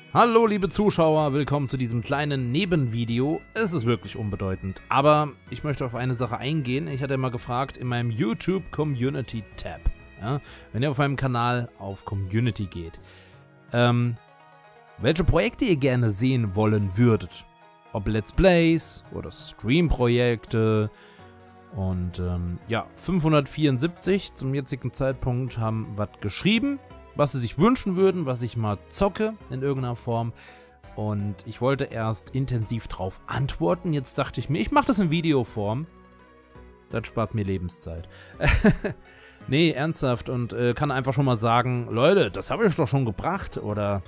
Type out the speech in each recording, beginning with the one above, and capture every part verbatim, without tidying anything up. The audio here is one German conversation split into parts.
Hallo liebe Zuschauer, willkommen zu diesem kleinen Nebenvideo. Es ist wirklich unbedeutend, aber ich möchte auf eine Sache eingehen. Ich hatte mal gefragt in meinem YouTube Community Tab, ja, wenn ihr auf meinem Kanal auf Community geht, ähm, welche Projekte ihr gerne sehen wollen würdet. Ob Let's Plays oder Stream-Projekte. Und ähm, ja, fünfhundertvierundsiebzig zum jetzigen Zeitpunkt haben was geschrieben, was sie sich wünschen würden, was ich mal zocke in irgendeiner Form. Und ich wollte erst intensiv drauf antworten. Jetzt dachte ich mir, ich mache das in Videoform. Das spart mir Lebenszeit. Nee, ernsthaft. Und äh, kann einfach schon mal sagen, Leute, das habe ich doch schon gebracht. Oder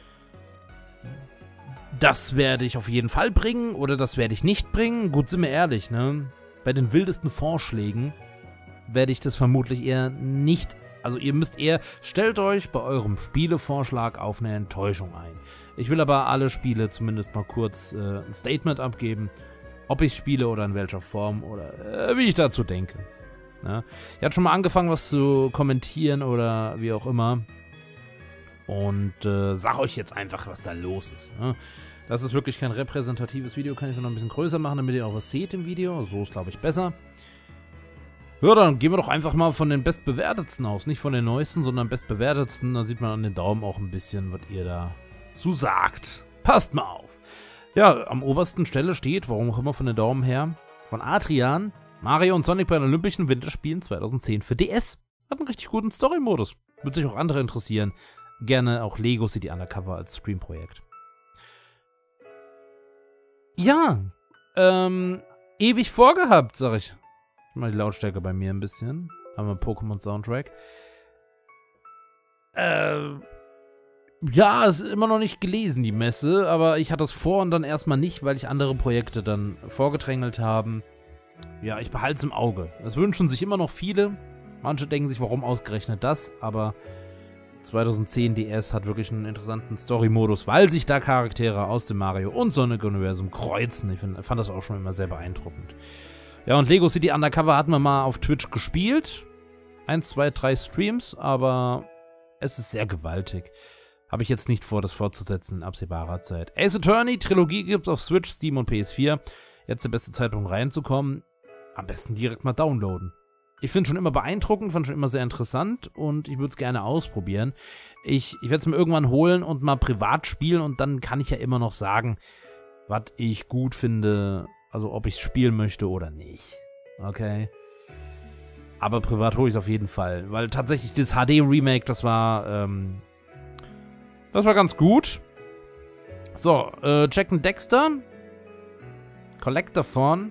das werde ich auf jeden Fall bringen. Oder das werde ich nicht bringen. Gut, sind wir ehrlich, ne? Bei den wildesten Vorschlägen werde ich das vermutlich eher nicht. Also ihr müsst eher, stellt euch bei eurem Spielevorschlag auf eine Enttäuschung ein. Ich will aber alle Spiele zumindest mal kurz äh, ein Statement abgeben, ob ich spiele oder in welcher Form oder äh, wie ich dazu denke. Ja? Ihr habt schon mal angefangen, was zu kommentieren oder wie auch immer. Und äh, sag euch jetzt einfach, was da los ist. Ne? Das ist wirklich kein repräsentatives Video, kann ich noch ein bisschen größer machen, damit ihr auch was seht im Video. So ist, glaube ich, besser. Ja, dann gehen wir doch einfach mal von den bestbewertetsten aus. Nicht von den neuesten, sondern bestbewertetsten. Da sieht man an den Daumen auch ein bisschen, was ihr da so sagt. Passt mal auf. Ja, am obersten Stelle steht, warum auch immer von den Daumen her, von Adrian, Mario und Sonic bei den Olympischen Winterspielen zweitausendzehn für D S. Hat einen richtig guten Story-Modus. Würde sich auch andere interessieren. Gerne auch Lego City Undercover als Stream-Projekt. Ja, ähm, ewig vorgehabt, sag ich. Mal die Lautstärke bei mir ein bisschen. Haben wir Pokémon Soundtrack. Äh, ja, ist immer noch nicht gelesen, die Messe, aber ich hatte es vor und dann erstmal nicht, weil ich andere Projekte dann vorgedrängelt haben. Ja, ich behalte es im Auge. Es wünschen sich immer noch viele. Manche denken sich, warum ausgerechnet das, aber zweitausendzehn D S hat wirklich einen interessanten Story-Modus, weil sich da Charaktere aus dem Mario- und Sonic-Universum kreuzen. Ich find, fand das auch schon immer sehr beeindruckend. Ja, und Lego City Undercover hatten wir mal auf Twitch gespielt. Eins, zwei, drei Streams, aber es ist sehr gewaltig. Habe ich jetzt nicht vor, das fortzusetzen in absehbarer Zeit. Ace Attorney, Trilogie gibt es auf Switch, Steam und P S vier. Jetzt der beste Zeitpunkt reinzukommen. Am besten direkt mal downloaden. Ich finde es schon immer beeindruckend, fand schon immer sehr interessant und ich würde es gerne ausprobieren. Ich, ich werde es mir irgendwann holen und mal privat spielen und dann kann ich ja immer noch sagen, was ich gut finde. Also ob ich es spielen möchte oder nicht. Okay. Aber privat hole ich es auf jeden Fall. Weil tatsächlich das H D-Remake, das war, ähm, das war ganz gut. So, äh, Jack and Dexter. Collectathon.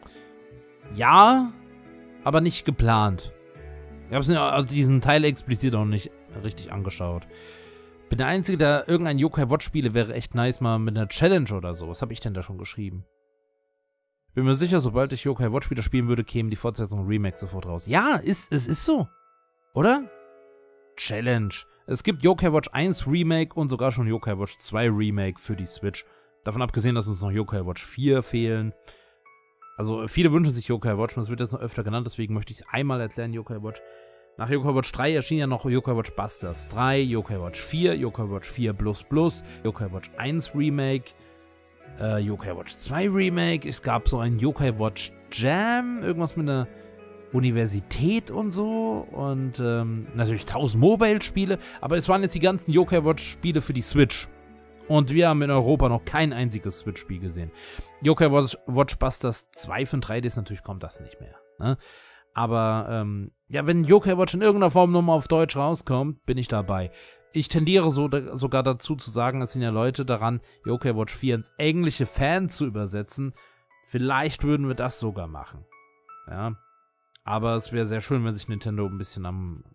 Ja, aber nicht geplant. Ich habe also diesen Teil explizit auch nicht richtig angeschaut. Bin der Einzige, der irgendein Yokai Watch spiele, wäre echt nice mal mit einer Challenge oder so. Was habe ich denn da schon geschrieben? Bin mir sicher, sobald ich Yokai Watch wieder spielen würde, kämen die Fortsetzungen Remake sofort raus. Ja, ist, es ist so. Oder? Challenge. Es gibt Yokai Watch eins Remake und sogar schon Yokai Watch zwei Remake für die Switch. Davon abgesehen, dass uns noch Yokai Watch vier fehlen. Also viele wünschen sich Yokai Watch und das wird jetzt noch öfter genannt, deswegen möchte ich es einmal erklären, Yokai Watch. Nach Yokai Watch drei erschien ja noch Yokai Watch Busters drei, Yokai Watch vier, Yokai Watch vier Plus Plus, Yokai Watch eins Remake, Uh, Yokai Watch zwei Remake, es gab so ein Yokai Watch Jam, irgendwas mit einer Universität und so und ähm, natürlich tausend Mobile-Spiele, aber es waren jetzt die ganzen Yokai Watch-Spiele für die Switch und wir haben in Europa noch kein einziges Switch-Spiel gesehen. Yokai Watch, Watch Busters zwei für drei D S, natürlich kommt das nicht mehr, ne? Aber ähm, ja, wenn Yokai Watch in irgendeiner Form nochmal auf Deutsch rauskommt, bin ich dabei. Ich tendiere so, sogar dazu zu sagen, es sind ja Leute daran, Yokai Watch vier ins englische Fan zu übersetzen. Vielleicht würden wir das sogar machen. Ja. Aber es wäre sehr schön, wenn sich Nintendo ein bisschen am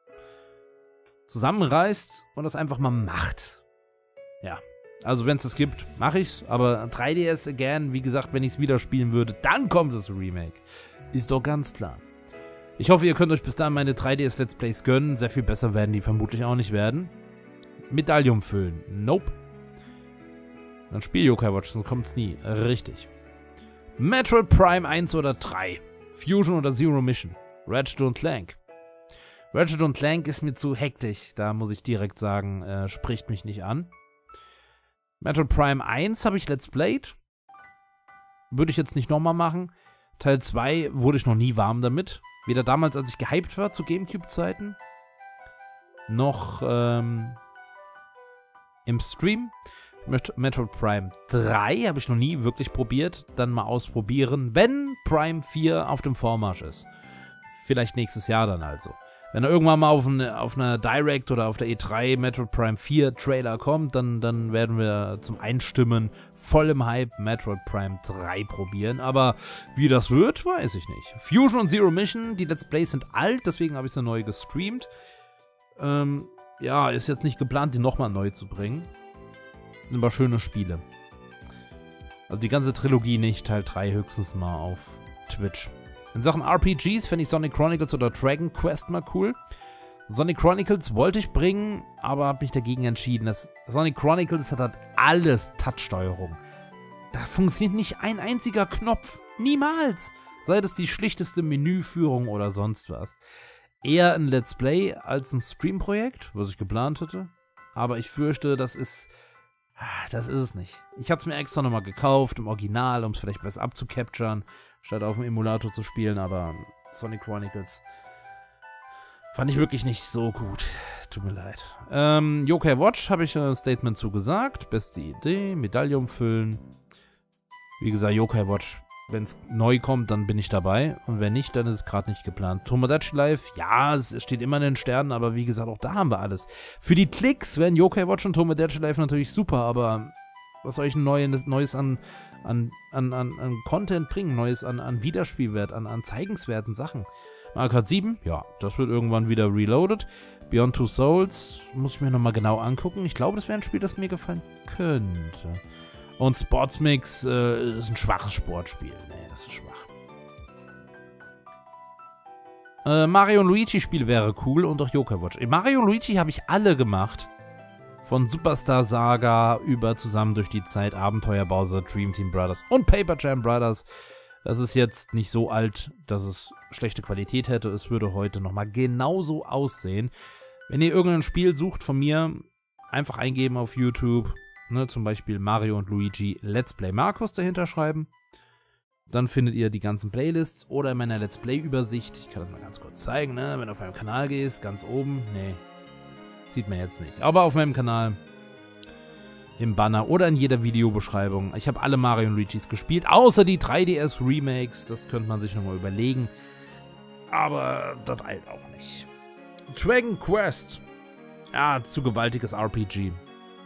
zusammenreißt und das einfach mal macht. Ja. Also wenn es das gibt, mache ich's. Aber drei D S again, wie gesagt, wenn ich es wieder spielen würde, dann kommt das Remake. Ist doch ganz klar. Ich hoffe, ihr könnt euch bis dahin meine drei D S Let's Plays gönnen. Sehr viel besser werden die vermutlich auch nicht werden. Medaillum füllen. Nope. Dann spiel Yokai Watch, sonst kommt's nie. Richtig. Metroid Prime eins oder drei. Fusion oder Zero Mission. Ratchet und Clank. Ratchet und Clank ist mir zu hektisch. Da muss ich direkt sagen, äh, spricht mich nicht an. Metroid Prime eins habe ich Let's Played. Würde ich jetzt nicht nochmal machen. Teil zwei wurde ich noch nie warm damit. Weder damals, als ich gehypt war zu Gamecube-Zeiten, noch ähm, im Stream. Metroid Prime drei habe ich noch nie wirklich probiert. Dann mal ausprobieren, wenn Prime vier auf dem Vormarsch ist. Vielleicht nächstes Jahr dann also. Wenn er irgendwann mal auf, eine, auf einer Direct oder auf der E drei Metroid Prime vier Trailer kommt, dann, dann werden wir zum Einstimmen voll im Hype Metroid Prime drei probieren. Aber wie das wird, weiß ich nicht. Fusion und Zero Mission, die Let's Plays sind alt, deswegen habe ich sie neu gestreamt. Ähm, ja, ist jetzt nicht geplant, die nochmal neu zu bringen. Das sind aber schöne Spiele. Also die ganze Trilogie nicht, Teil drei höchstens mal auf Twitch. In Sachen R P Gs fände ich Sonic Chronicles oder Dragon Quest mal cool. Sonic Chronicles wollte ich bringen, aber habe mich dagegen entschieden. Das Sonic Chronicles hat halt alles Touchsteuerung. Da funktioniert nicht ein einziger Knopf. Niemals. Sei das die schlichteste Menüführung oder sonst was. Eher ein Let's Play als ein Stream-Projekt, was ich geplant hätte. Aber ich fürchte, das ist... Das ist es nicht. Ich hatte es mir extra nochmal gekauft, im Original, um es vielleicht besser abzucapturen, statt auf dem Emulator zu spielen, aber Sonic Chronicles fand ich wirklich nicht so gut. Tut mir leid. Ähm, Yokai Watch habe ich ein Statement zugesagt. Beste Idee, Medaille umfüllen. Wie gesagt, Yokai Watch, wenn es neu kommt, dann bin ich dabei. Und wenn nicht, dann ist es gerade nicht geplant. Tomodachi Life, ja, es steht immer in den Sternen, aber wie gesagt, auch da haben wir alles. Für die Klicks wären Yokai Watch und Tomodachi Life natürlich super, aber was soll ich ein Neues, Neues an, an, an, an, an Content bringen? Neues an, an Wiederspielwert, an, an zeigenswerten Sachen. Mario Kart sieben, ja, das wird irgendwann wieder reloaded. Beyond Two Souls muss ich mir nochmal genau angucken. Ich glaube, das wäre ein Spiel, das mir gefallen könnte. Und Sportsmix äh, ist ein schwaches Sportspiel. Nee, das ist schwach. Äh, Mario und Luigi Spiel wäre cool und auch Yokai Watch. In Mario und Luigi habe ich alle gemacht. Von Superstar Saga über Zusammen durch die Zeit, Abenteuer Bowser, Dream Team Brothers und Paper Jam Brothers. Das ist jetzt nicht so alt, dass es schlechte Qualität hätte. Es würde heute nochmal genauso aussehen. Wenn ihr irgendein Spiel sucht von mir, einfach eingeben auf YouTube. Ne, zum Beispiel Mario und Luigi Let's Play Markus dahinter schreiben. Dann findet ihr die ganzen Playlists oder in meiner Let's Play-Übersicht. Ich kann das mal ganz kurz zeigen, ne? Wenn du auf meinem Kanal gehst, ganz oben. Nee, sieht man jetzt nicht. Aber auf meinem Kanal, im Banner oder in jeder Videobeschreibung. Ich habe alle Mario und Luigis gespielt, außer die drei D S Remakes. Das könnte man sich nochmal überlegen. Aber das eilt auch nicht. Dragon Quest. Ja, zu gewaltiges R P G.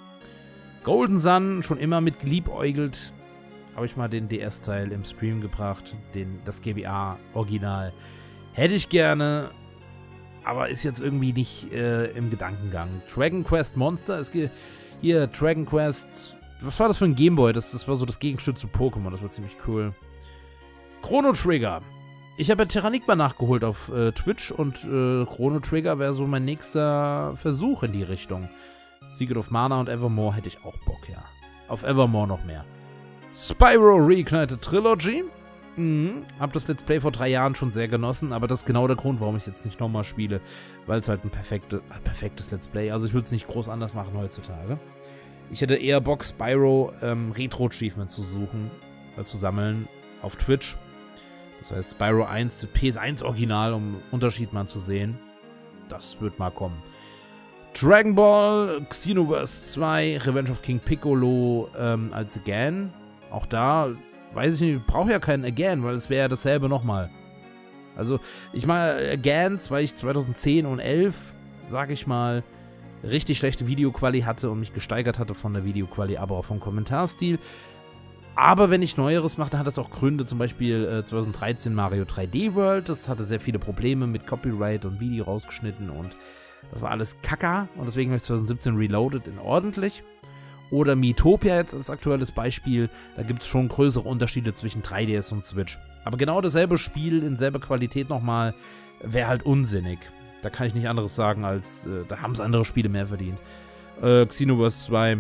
Golden Sun, schon immer mit geliebäugelt. Habe ich mal den D S-Teil im Stream gebracht. Den, das G B A-Original. Hätte ich gerne, aber ist jetzt irgendwie nicht äh, im Gedankengang. Dragon Quest Monster. Es gibt hier Dragon Quest. Was war das für ein Gameboy? Das, das war so das Gegenstück zu Pokémon. Das war ziemlich cool. Chrono Trigger. Ich habe ja Terranigma nachgeholt auf äh, Twitch und äh, Chrono Trigger wäre so mein nächster Versuch in die Richtung. Secret of Mana und Evermore hätte ich auch Bock, ja. Auf Evermore noch mehr. Spyro Reignited Trilogy. Mhm. Hab das Let's Play vor drei Jahren schon sehr genossen, aber das ist genau der Grund, warum ich es jetzt nicht nochmal spiele. Weil es halt ein perfekte, perfektes Let's Play. Also ich würde es nicht groß anders machen heutzutage. Ich hätte eher Bock, Spyro ähm, Retro-Achievements zu suchen, äh, zu sammeln auf Twitch. Das heißt Spyro eins, P S eins Original, um Unterschied mal zu sehen. Das wird mal kommen. Dragon Ball, Xenoverse zwei, Revenge of King Piccolo ähm, als Again. Auch da, weiß ich nicht, ich brauche ja keinen Again, weil es wäre ja dasselbe nochmal. Also, ich meine, Agains, weil ich zweitausendzehn und elf, sag ich mal, richtig schlechte Videoquali hatte und mich gesteigert hatte von der Videoquali, aber auch vom Kommentarstil. Aber wenn ich Neueres mache, dann hat das auch Gründe, zum Beispiel äh, zweitausenddreizehn Mario drei D World, das hatte sehr viele Probleme mit Copyright und Video rausgeschnitten und das war alles Kacka und deswegen habe ich zweitausendsiebzehn Reloaded in ordentlich. Oder Miitopia jetzt als aktuelles Beispiel, da gibt es schon größere Unterschiede zwischen drei D S und Switch. Aber genau dasselbe Spiel in selber Qualität nochmal wäre halt unsinnig. Da kann ich nicht anderes sagen, als äh, da haben es andere Spiele mehr verdient. Äh, Xenoverse zwei,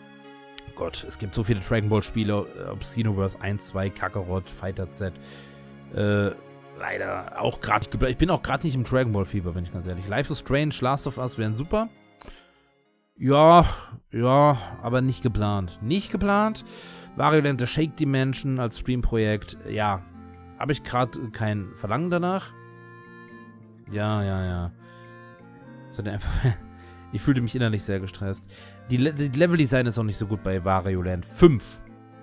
Gott, es gibt so viele Dragon Ball Spiele, ob Xenoverse eins, zwei, Kakarot, Fighter Z, äh, leider auch gerade, ich bin auch gerade nicht im Dragon Ball Fieber, wenn ich ganz ehrlich. Life is Strange, Last of Us wären super. Ja, ja, aber nicht geplant. Nicht geplant. Wario Land The Shake Dimension als Stream-Projekt, ja. Habe ich gerade kein Verlangen danach? Ja, ja, ja. So, einfach ich fühlte mich innerlich sehr gestresst. Die, Le die Level-Design ist auch nicht so gut bei Wario Land fünf.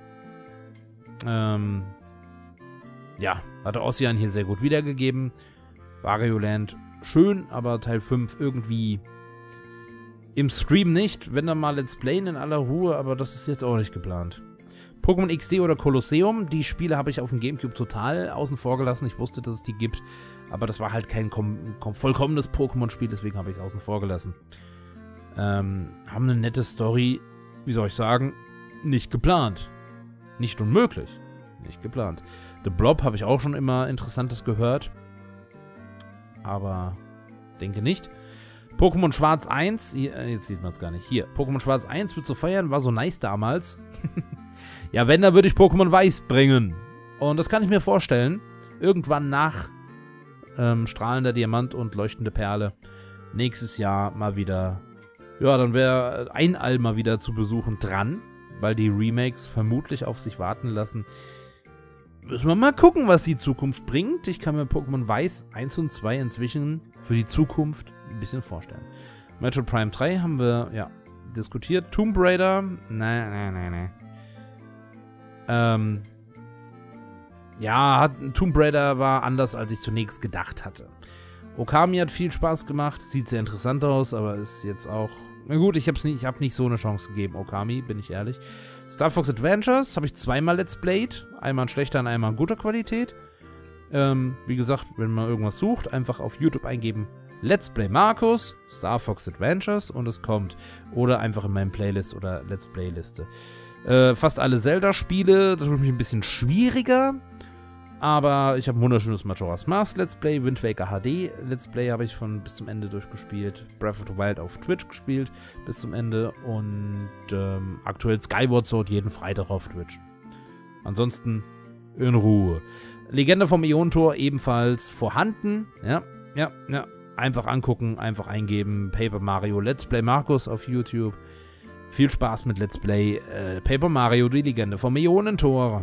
Ähm, ja, hatte Ossian hier sehr gut wiedergegeben. Wario Land schön, aber Teil fünf irgendwie im Stream nicht. Wenn dann mal Let's Playen in aller Ruhe, aber das ist jetzt auch nicht geplant. Pokémon X D oder Kolosseum, die Spiele habe ich auf dem Gamecube total außen vor gelassen. Ich wusste, dass es die gibt, aber das war halt kein vollkommenes Pokémon-Spiel, deswegen habe ich es außen vor gelassen. Ähm, haben eine nette Story, wie soll ich sagen, nicht geplant. Nicht unmöglich, nicht geplant. The Blob habe ich auch schon immer Interessantes gehört, aber denke nicht. Pokémon Schwarz eins, hier, jetzt sieht man es gar nicht, hier, Pokémon Schwarz eins wird zu feiern, war so nice damals. Ja, wenn, dann würde ich Pokémon Weiß bringen. Und das kann ich mir vorstellen. Irgendwann nach ähm, strahlender Diamant und leuchtende Perle. Nächstes Jahr mal wieder. Ja, dann wäre ein All mal wieder zu besuchen dran. Weil die Remakes vermutlich auf sich warten lassen. Müssen wir mal gucken, was die Zukunft bringt. Ich kann mir Pokémon Weiß eins und zwei inzwischen für die Zukunft ein bisschen vorstellen. Metroid Prime drei haben wir, ja, diskutiert. Tomb Raider. Nein, nein, nein, nein. Ähm, ja, hat, Tomb Raider war anders, als ich zunächst gedacht hatte. Okami hat viel Spaß gemacht, sieht sehr interessant aus, aber ist jetzt auch... Na gut, ich habe nicht, ich hab nicht so eine Chance gegeben, Okami, bin ich ehrlich. Star Fox Adventures habe ich zweimal Let's Played, einmal in schlechter und einmal in guter Qualität. Ähm, wie gesagt, wenn man irgendwas sucht, einfach auf YouTube eingeben, Let's Play Markus, Star Fox Adventures und es kommt. Oder einfach in meinem Playlist oder Let's Play Liste. Äh, fast alle Zelda-Spiele, das ist für mich ein bisschen schwieriger, aber ich habe ein wunderschönes Majora's Mask Let's Play, Wind Waker H D Let's Play habe ich von bis zum Ende durchgespielt, Breath of the Wild auf Twitch gespielt bis zum Ende und ähm, aktuell Skyward Sword jeden Freitag auf Twitch. Ansonsten in Ruhe. Legende vom Ionentor ebenfalls vorhanden, ja, ja, ja, einfach angucken, einfach eingeben, Paper Mario Let's Play Markus auf YouTube. Viel Spaß mit Let's Play äh, Paper Mario, die Legende vom Ionentor.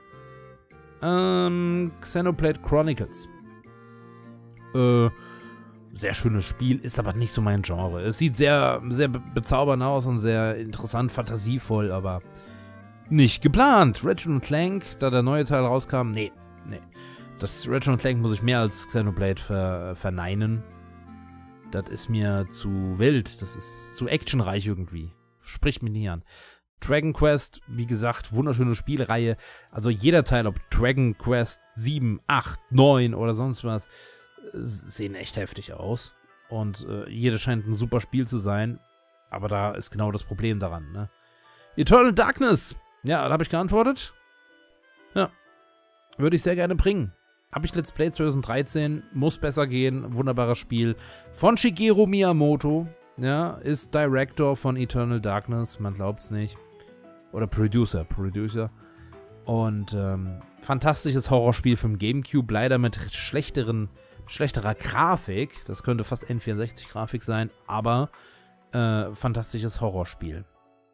Ähm, Xenoblade Chronicles. Äh, sehr schönes Spiel, ist aber nicht so mein Genre. Es sieht sehr, sehr bezaubernd aus und sehr interessant, fantasievoll, aber nicht geplant. Ratchet Clank, da der neue Teil rauskam, nee, nee. Das Ratchet Clank muss ich mehr als Xenoblade ver verneinen. Das ist mir zu wild, das ist zu actionreich irgendwie. Spricht mich nicht an. Dragon Quest, wie gesagt, wunderschöne Spielreihe. Also jeder Teil, ob Dragon Quest sieben, acht, neun oder sonst was, sehen echt heftig aus. Und äh, jedes scheint ein super Spiel zu sein. Aber da ist genau das Problem daran, ne? Eternal Darkness. Ja, da habe ich geantwortet. Ja. Würde ich sehr gerne bringen. Habe ich Let's Play zwanzig dreizehn. Muss besser gehen. Wunderbares Spiel. Von Shigeru Miyamoto. Ja, ist Director von Eternal Darkness, man glaubt's nicht. Oder Producer, Producer. Und ähm, fantastisches Horrorspiel vom Gamecube, leider mit schlechteren, schlechterer Grafik. Das könnte fast N vierundsechzig Grafik sein, aber äh, fantastisches Horrorspiel.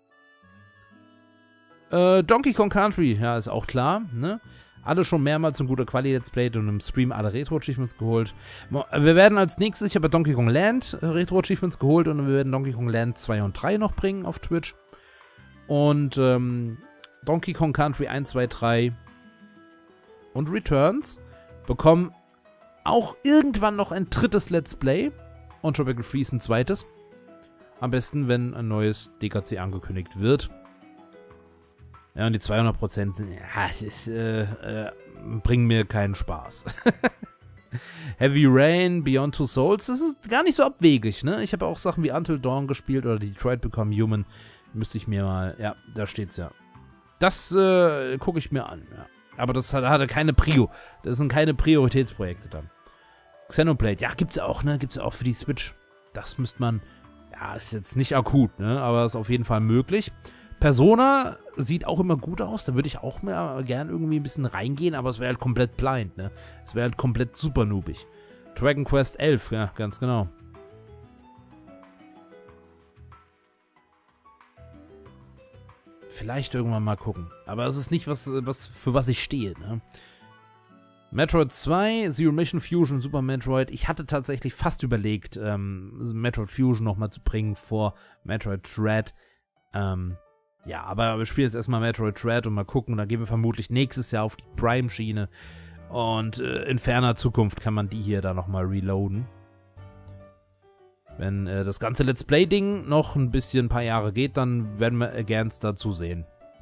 Äh, Donkey Kong Country, ja, ist auch klar, ne? Alle schon mehrmals in guter Quali Let's Played und im Stream alle Retro-Achievements geholt. Wir werden als nächstes, ich habe Donkey Kong Land Retro-Achievements geholt und wir werden Donkey Kong Land zwei und drei noch bringen auf Twitch. Und ähm, Donkey Kong Country eins, zwei, drei und Returns bekommen auch irgendwann noch ein drittes Let's Play und Tropical Freeze ein zweites. Am besten, wenn ein neues D K C angekündigt wird. Ja, und die zweihundert Prozent sind, ja, es ist, äh, äh, bringen mir keinen Spaß. Heavy Rain, Beyond Two Souls, das ist gar nicht so abwegig, ne? Ich habe auch Sachen wie Until Dawn gespielt oder Detroit Become Human. Müsste ich mir mal, ja, da steht's ja. Das, äh, gucke ich mir an, ja. Aber das hat, hatte keine Prio. Das sind keine Prioritätsprojekte dann. Xenoblade, ja, gibt's ja auch, ne? Gibt's ja auch für die Switch. Das müsste man, ja, ist jetzt nicht akut, ne? Aber ist auf jeden Fall möglich. Persona sieht auch immer gut aus, da würde ich auch mehr gern irgendwie ein bisschen reingehen, aber es wäre halt komplett blind, ne? Es wäre halt komplett super noobig. Dragon Quest elf, ja, ganz genau. vielleicht irgendwann mal gucken. Aber es ist nicht was, was für was ich stehe, ne? Metroid zwei, Zero Mission Fusion, Super Metroid. Ich hatte tatsächlich fast überlegt, ähm, Metroid Fusion nochmal zu bringen vor Metroid Dread. Ähm, ja, aber wir spielen jetzt erstmal Metroid Dread und mal gucken. Und dann gehen wir vermutlich nächstes Jahr auf die Prime-Schiene. Und äh, in ferner Zukunft kann man die hier dann nochmal reloaden. Wenn äh, das ganze Let's Play-Ding noch ein bisschen ein paar Jahre geht, dann werden wir Against dazu sehen.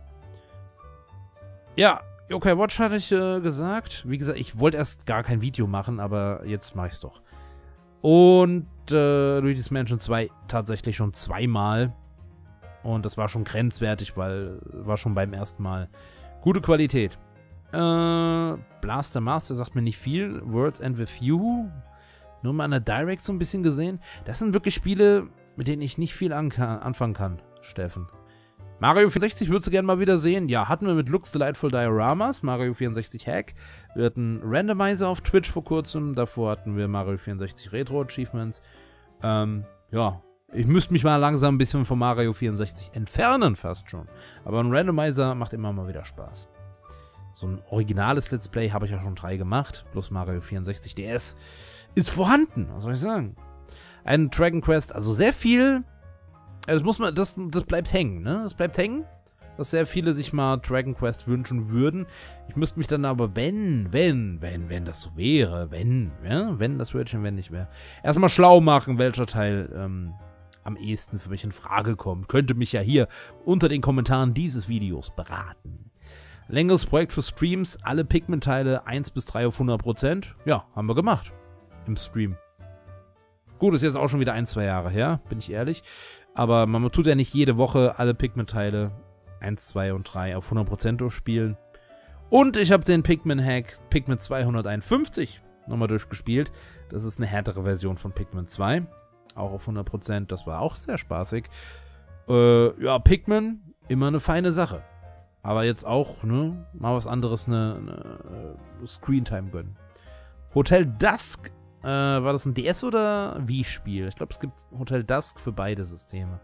Ja, Yokai Watch hatte ich äh, gesagt. Wie gesagt, ich wollte erst gar kein Video machen, aber jetzt mache ich es doch. Und äh, Luigi's Mansion zwei tatsächlich schon zweimal. Und das war schon grenzwertig, weil war schon beim ersten Mal gute Qualität. Äh, Blaster Master sagt mir nicht viel. World's End With You. Nur mal an der Direct so ein bisschen gesehen. Das sind wirklich Spiele, mit denen ich nicht viel anfangen kann, Steffen. Mario vierundsechzig würdest du gerne mal wieder sehen. Ja, hatten wir mit Lux Delightful Dioramas, Mario vierundsechzig Hack. Wir hatten Randomizer auf Twitch vor kurzem. Davor hatten wir Mario vierundsechzig Retro Achievements. Ähm, ja, ich müsste mich mal langsam ein bisschen von Mario vierundsechzig entfernen, fast schon. Aber ein Randomizer macht immer mal wieder Spaß. So ein originales Let's Play habe ich ja schon drei gemacht. Plus Mario vierundsechzig D S ist vorhanden, was soll ich sagen? Ein Dragon Quest, also sehr viel. Das muss man, das, das bleibt hängen, ne? Das bleibt hängen, dass sehr viele sich mal Dragon Quest wünschen würden. Ich müsste mich dann aber, wenn, wenn, wenn, wenn das so wäre, wenn, ja, wenn das Wörtchen wenn nicht wäre, erstmal schlau machen, welcher Teil ähm, am ehesten für mich in Frage kommt. Könnte mich ja hier unter den Kommentaren dieses Videos beraten. Längeres Projekt für Streams, alle Pikmin-Teile eins bis drei auf hundert Prozent. Ja, haben wir gemacht. Im Stream. Gut, ist jetzt auch schon wieder ein, zwei Jahre her, bin ich ehrlich. Aber man tut ja nicht jede Woche alle Pikmin-Teile eins, zwei und drei auf hundert Prozent durchspielen. Und ich habe den Pikmin-Hack Pikmin zweihunderteinundfünfzig nochmal durchgespielt. Das ist eine härtere Version von Pikmin zwei. Auch auf hundert Prozent. Das war auch sehr spaßig. Äh, ja, Pikmin, immer eine feine Sache. Aber jetzt auch, ne, mal was anderes, eine, eine Screentime gönnen. Hotel Dusk. Äh, war das ein D S- oder Wii-Spiel? Ich glaube, es gibt Hotel Dusk für beide Systeme.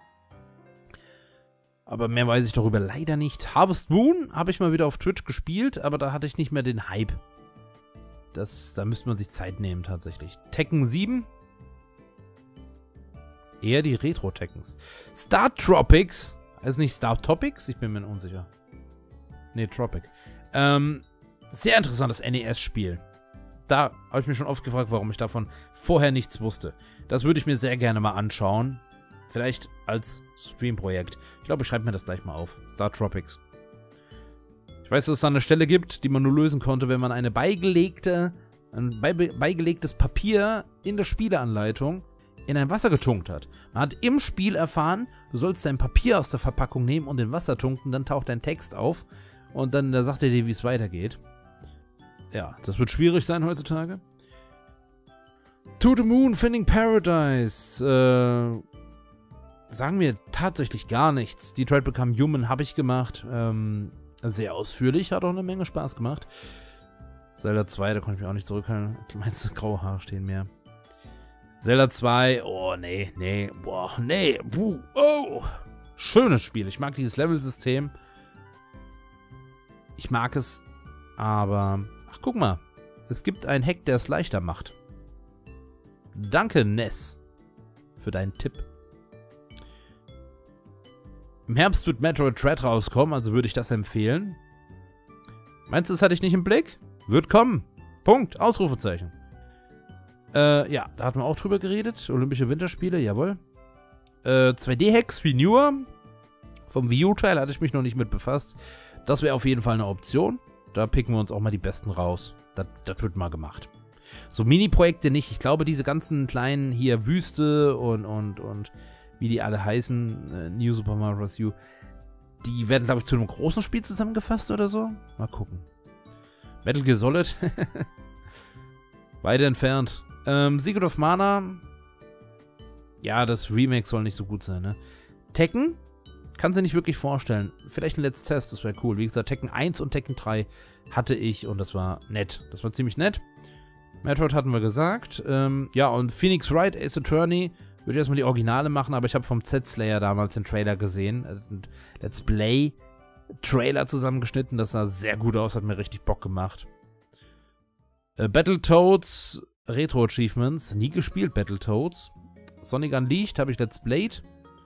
Aber mehr weiß ich darüber leider nicht. Harvest Moon habe ich mal wieder auf Twitch gespielt, aber da hatte ich nicht mehr den Hype. Das, da müsste man sich Zeit nehmen, tatsächlich. Tekken sieben. Eher die Retro-Tekkens. Star Tropics. Also nicht Star Topics? Ich bin mir unsicher. Nee, Tropic. Ähm, sehr interessantes N E S-Spiel. Da habe ich mich schon oft gefragt, warum ich davon vorher nichts wusste. Das würde ich mir sehr gerne mal anschauen. Vielleicht als Stream-Projekt. Ich glaube, ich schreibe mir das gleich mal auf. Star Tropics. Ich weiß, dass es da eine Stelle gibt, die man nur lösen konnte, wenn man eine beigelegte, ein beigelegtes Papier in der Spieleanleitung in ein Wasser getunkt hat. Man hat im Spiel erfahren, du sollst dein Papier aus der Verpackung nehmen und in Wasser tunken, dann taucht dein Text auf und dann da sagt er dir, wie es weitergeht. Ja, das wird schwierig sein heutzutage. To the Moon, Finding Paradise. Äh, sagen wir tatsächlich gar nichts. Detroit Become Human habe ich gemacht. Ähm, sehr ausführlich, hat auch eine Menge Spaß gemacht. Zelda zwei, da konnte ich mich auch nicht zurückhalten. Meinst du, graue Haare stehen mehr. Zelda zwei, oh nee, nee, boah, nee, buh, oh. Schönes Spiel. Ich mag dieses Level-System. Ich mag es, aber... Ach, guck mal. Es gibt einen Hack, der es leichter macht. Danke, Ness, für deinen Tipp. Im Herbst wird Metroid Dread rauskommen, also würde ich das empfehlen. Meinst du, das hatte ich nicht im Blick? Wird kommen. Punkt. Ausrufezeichen. Äh, ja, da hatten wir auch drüber geredet. Olympische Winterspiele, jawohl. Äh, zwei D-Hacks wie Newer. Vom Wii U-Teil hatte ich mich noch nicht mit befasst. Das wäre auf jeden Fall eine Option. Da picken wir uns auch mal die besten raus. Das, das wird mal gemacht. So Mini-Projekte nicht. Ich glaube, diese ganzen kleinen hier Wüste und, und, und wie die alle heißen, äh, New Super Mario Bros. U, die werden, glaube ich, zu einem großen Spiel zusammengefasst oder so. Mal gucken. Metal Gear Solid. Weiter entfernt. Ähm, Secret of Mana. Ja, das Remake soll nicht so gut sein, ne? Tekken? Kannst du nicht wirklich vorstellen. Vielleicht ein Let's Test, das wäre cool. Wie gesagt, Tekken eins und Tekken drei hatte ich und das war nett. Das war ziemlich nett. Metroid hatten wir gesagt. Ähm, ja, und Phoenix Wright, Ace Attorney Würde ich erstmal die Originale machen, aber ich habe vom Z-Slayer damals den Trailer gesehen. Ein Let's Play-Trailer zusammengeschnitten. Das sah sehr gut aus, hat mir richtig Bock gemacht. Äh, Battletoads Retro Achievements. Nie gespielt, Battletoads. Sonic Unleashed habe ich Let's Played.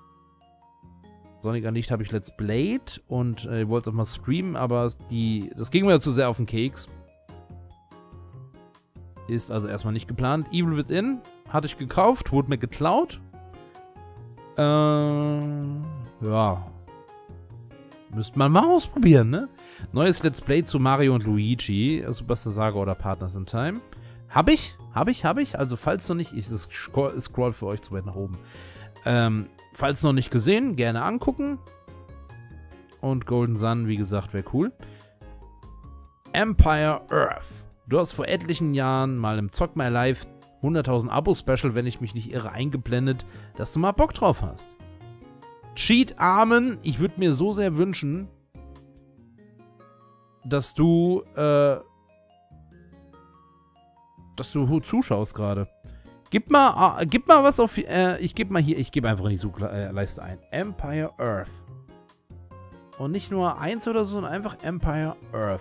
Sonic Unleashed habe ich Let's Played. Und äh, ich wollte es auch mal streamen, aber die, das ging mir zu sehr auf den Keks. Ist also erstmal nicht geplant. Evil Within hatte ich gekauft, wurde mir geklaut. Äh, ja. Müsste man mal ausprobieren, ne? Neues Let's Play zu Mario und Luigi, Superstar Saga oder Partners in Time. Hab ich, hab ich, hab ich. Also falls noch nicht, ich scroll, scroll für euch zu weit nach oben. Ähm, falls noch nicht gesehen, gerne angucken. Und Golden Sun, wie gesagt, wäre cool. Empire Earth. Du hast vor etlichen Jahren mal im Zock My Life hunderttausend Abo-Special, wenn ich mich nicht irre, eingeblendet, dass du mal Bock drauf hast. Cheat-Armen, ich würde mir so sehr wünschen, dass du, äh, dass du zuschaust gerade. Gib mal, äh, gib mal was auf, äh, ich gebe mal hier, ich gebe einfach in die Suchleiste ein. Empire Earth. Und nicht nur eins oder so, sondern einfach Empire Earth.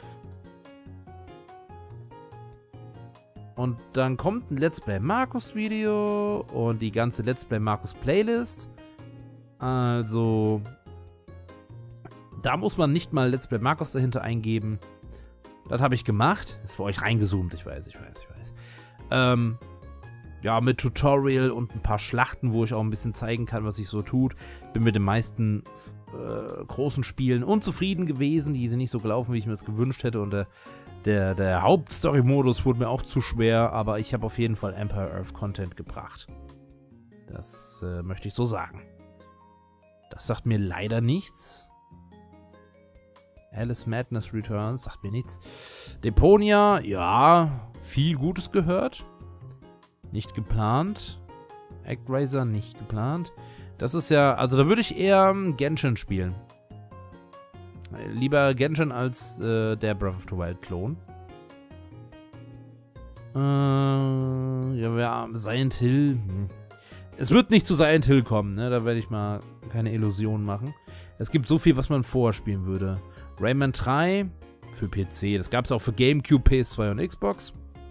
Und dann kommt ein Let's Play Markus Video und die ganze Let's Play Markus Playlist. Also, da muss man nicht mal Let's Play Markus dahinter eingeben. Das habe ich gemacht. Ist für euch reingezoomt, ich weiß, ich weiß, ich weiß. Ähm, ja, mit Tutorial und ein paar Schlachten, wo ich auch ein bisschen zeigen kann, was sich so tut. Bin mit den meisten äh, großen Spielen unzufrieden gewesen. Die sind nicht so gelaufen, wie ich mir das gewünscht hätte. Und der Der, der Hauptstory-Modus wurde mir auch zu schwer, aber ich habe auf jeden Fall Empire Earth Content gebracht. Das äh, möchte ich so sagen. Das sagt mir leider nichts. Alice Madness Returns sagt mir nichts. Deponia, ja, viel Gutes gehört. Nicht geplant. Actraiser, nicht geplant. Das ist ja, also da würde ich eher Genshin spielen. Lieber Genshin als äh, der Breath of the Wild Klon. Äh, ja, ja, Silent Hill. Hm. Es wird nicht zu Silent Hill kommen, ne? Da werde ich mal keine Illusionen machen. Es gibt so viel, was man vorher spielen würde. Rayman drei für P C. Das gab es auch für GameCube, P S zwei und Xbox.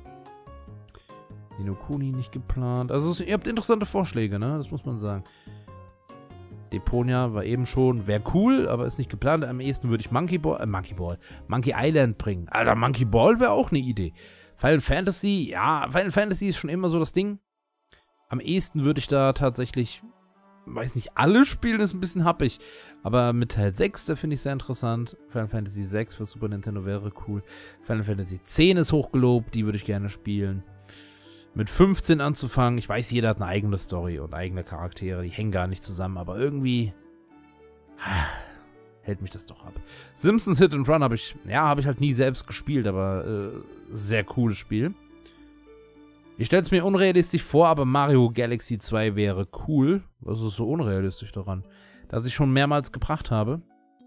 Ni no Kuni nicht geplant. Also ihr habt interessante Vorschläge, ne? Das muss man sagen. Deponia war eben schon, wäre cool, aber ist nicht geplant. Am ehesten würde ich Monkey Ball, äh, Monkey Ball, Monkey Island bringen. Alter, Monkey Ball wäre auch eine Idee. Final Fantasy, ja, Final Fantasy ist schon immer so das Ding. Am ehesten würde ich da tatsächlich, weiß nicht, alle spielen, ist ein bisschen happig. Aber mit Teil sechs, da finde ich sehr interessant. Final Fantasy sechs für Super Nintendo wäre cool. Final Fantasy zehn ist hochgelobt, die würde ich gerne spielen. Mit fünfzehn anzufangen, ich weiß, jeder hat eine eigene Story und eigene Charaktere, die hängen gar nicht zusammen, aber irgendwie hält mich das doch ab. Simpsons Hit and Run habe ich, ja, habe ich halt nie selbst gespielt, aber äh, sehr cooles Spiel. Ich stelle es mir unrealistisch vor, aber Mario Galaxy zwei wäre cool. Was ist so unrealistisch daran? Dass ich schon mehrmals gebracht habe.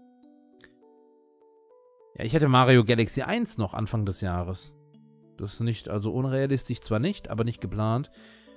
Ja, ich hätte Mario Galaxy eins noch Anfang des Jahres. Das ist nicht, also unrealistisch zwar nicht, aber nicht geplant.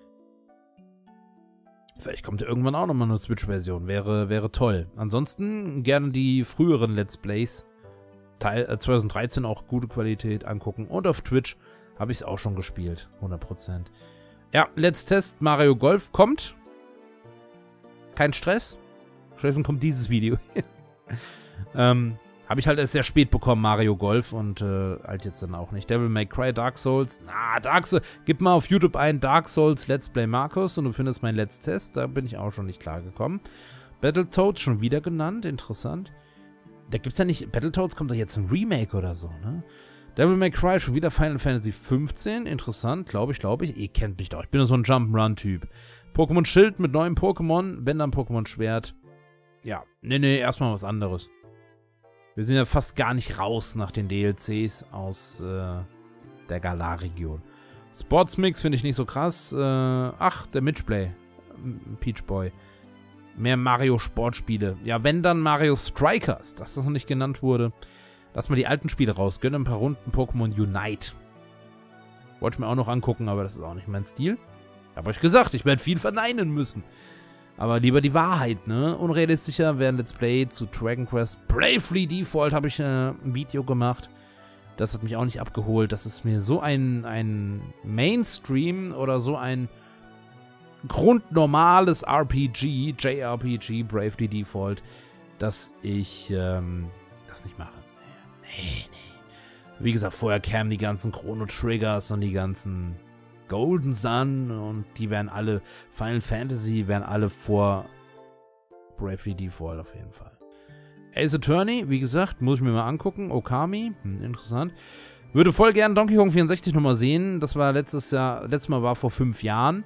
Vielleicht kommt irgendwann auch nochmal eine Switch-Version. Wäre, wäre toll. Ansonsten gerne die früheren Let's Plays. Teil äh, zwanzig dreizehn auch gute Qualität angucken. Und auf Twitch habe ich es auch schon gespielt. hundert Prozent. Ja, Let's Test Mario Golf kommt. Kein Stress. Stattdessen kommt dieses Video. ähm... Habe ich halt erst sehr spät bekommen, Mario Golf, und äh, halt jetzt dann auch nicht. Devil May Cry, Dark Souls, na, Dark Souls, gib mal auf YouTube ein Dark Souls Let's Play Markus und du findest mein Let's Test, da bin ich auch schon nicht klar gekommen. Battletoads schon wieder genannt, interessant. Da gibt's ja nicht, Battletoads kommt da jetzt ein Remake oder so, ne? Devil May Cry, schon wieder Final Fantasy fünfzehn, interessant, glaube ich, glaube ich, ihr kennt mich doch, ich bin ja so ein Jump'n'Run-Typ. Pokémon Schild mit neuem Pokémon, wenn dann Pokémon Schwert. Ja, nee, nee, erstmal was anderes. Wir sind ja fast gar nicht raus nach den D L Cs aus äh, der Galar-Region. Sportsmix finde ich nicht so krass. Äh, ach, der Mitchplay. Peach Boy. Mehr Mario-Sportspiele. Ja, wenn dann Mario Strikers, dass das noch nicht genannt wurde. Lass mal die alten Spiele raus. Gönn ein paar Runden Pokémon Unite. Wollte ich mir auch noch angucken, aber das ist auch nicht mein Stil. Ich hab euch gesagt, ich werde viel verneinen müssen. Aber lieber die Wahrheit, ne? Unrealistischer wäre ein Let's Play zu Dragon Quest Bravely Default, habe ich äh, ein Video gemacht. Das hat mich auch nicht abgeholt. Das ist mir so ein, ein Mainstream oder so ein grundnormales R P G, J R P G, Bravely Default, dass ich ähm, das nicht mache. Nee, nee. Wie gesagt, vorher kamen die ganzen Chrono Triggers und die ganzen Golden Sun und die wären alle, Final Fantasy wären alle vor Bravely Default auf jeden Fall. Ace Attorney, wie gesagt, muss ich mir mal angucken. Okami, hm, interessant. Würde voll gern Donkey Kong vierundsechzig nochmal sehen. Das war letztes Jahr, letztes Mal war vor fünf Jahren.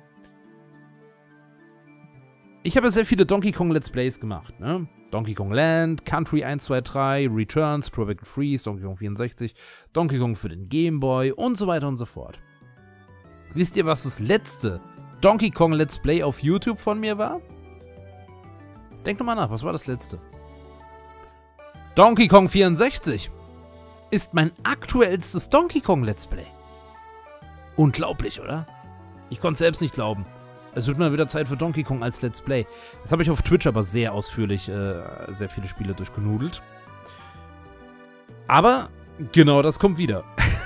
Ich habe sehr viele Donkey Kong Let's Plays gemacht, ne? Donkey Kong Land, Country eins, zwei, drei, Returns, Tropical Freeze, Donkey Kong vierundsechzig, Donkey Kong für den Game Boy und so weiter und so fort. Wisst ihr, was das letzte Donkey Kong Let's Play auf YouTube von mir war? Denkt nochmal nach, was war das letzte? Donkey Kong vierundsechzig ist mein aktuellstes Donkey Kong Let's Play. Unglaublich, oder? Ich konnte es selbst nicht glauben. Es wird mal wieder Zeit für Donkey Kong als Let's Play. Das habe ich auf Twitch aber sehr ausführlich, äh, sehr viele Spiele durchgenudelt. Aber genau das kommt wieder.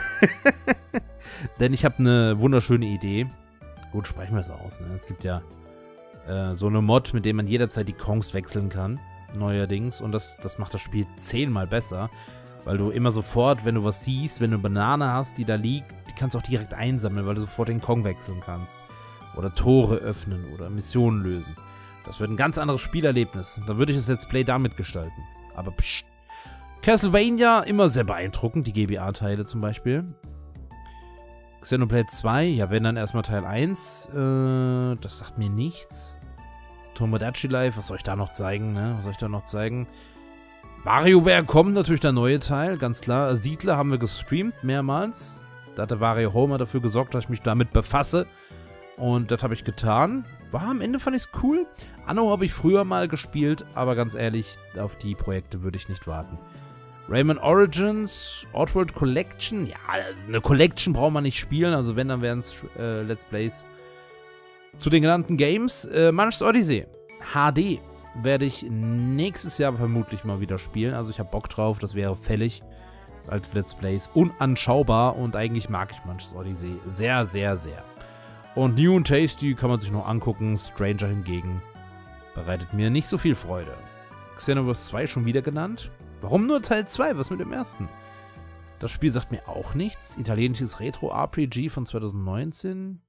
Denn ich habe eine wunderschöne Idee. Gut, sprechen wir es aus. Ne? Es gibt ja äh, so eine Mod, mit der man jederzeit die Kongs wechseln kann. Neuerdings. Und das, das macht das Spiel zehnmal besser. Weil du immer sofort, wenn du was siehst, wenn du eine Banane hast, die da liegt, die kannst du auch direkt einsammeln, weil du sofort den Kong wechseln kannst. Oder Tore öffnen oder Missionen lösen. Das wird ein ganz anderes Spielerlebnis. Da würde ich das Let's Play damit gestalten. Aber pssst. Castlevania, immer sehr beeindruckend, die G B A-Teile zum Beispiel. Xenoblade zwei, ja, wenn dann erstmal Teil eins. Äh, das sagt mir nichts. Tomodachi Life, was soll ich da noch zeigen, ne? Was soll ich da noch zeigen? WarioWare kommt natürlich der neue Teil, ganz klar. Siedler haben wir gestreamt, mehrmals. Da hat der Wario Homer dafür gesorgt, dass ich mich damit befasse. Und das habe ich getan. War am Ende, fand ich es cool. Anno habe ich früher mal gespielt, aber ganz ehrlich, auf die Projekte würde ich nicht warten. Rayman Origins, Oddworld Collection. Ja, eine Collection braucht man nicht spielen. Also wenn, dann wären es äh, Let's Plays zu den genannten Games. Äh, Monsters Odyssey H D werde ich nächstes Jahr vermutlich mal wieder spielen. Also ich habe Bock drauf, das wäre fällig. Das alte Let's Plays unanschaubar und eigentlich mag ich Monsters Odyssey sehr, sehr, sehr. Und New and Tasty kann man sich noch angucken. Stranger hingegen bereitet mir nicht so viel Freude. Xenoverse zwei schon wieder genannt. Warum nur Teil zwei? Was mit dem ersten? Das Spiel sagt mir auch nichts. Italienisches Retro-R P G von zweitausendneunzehn.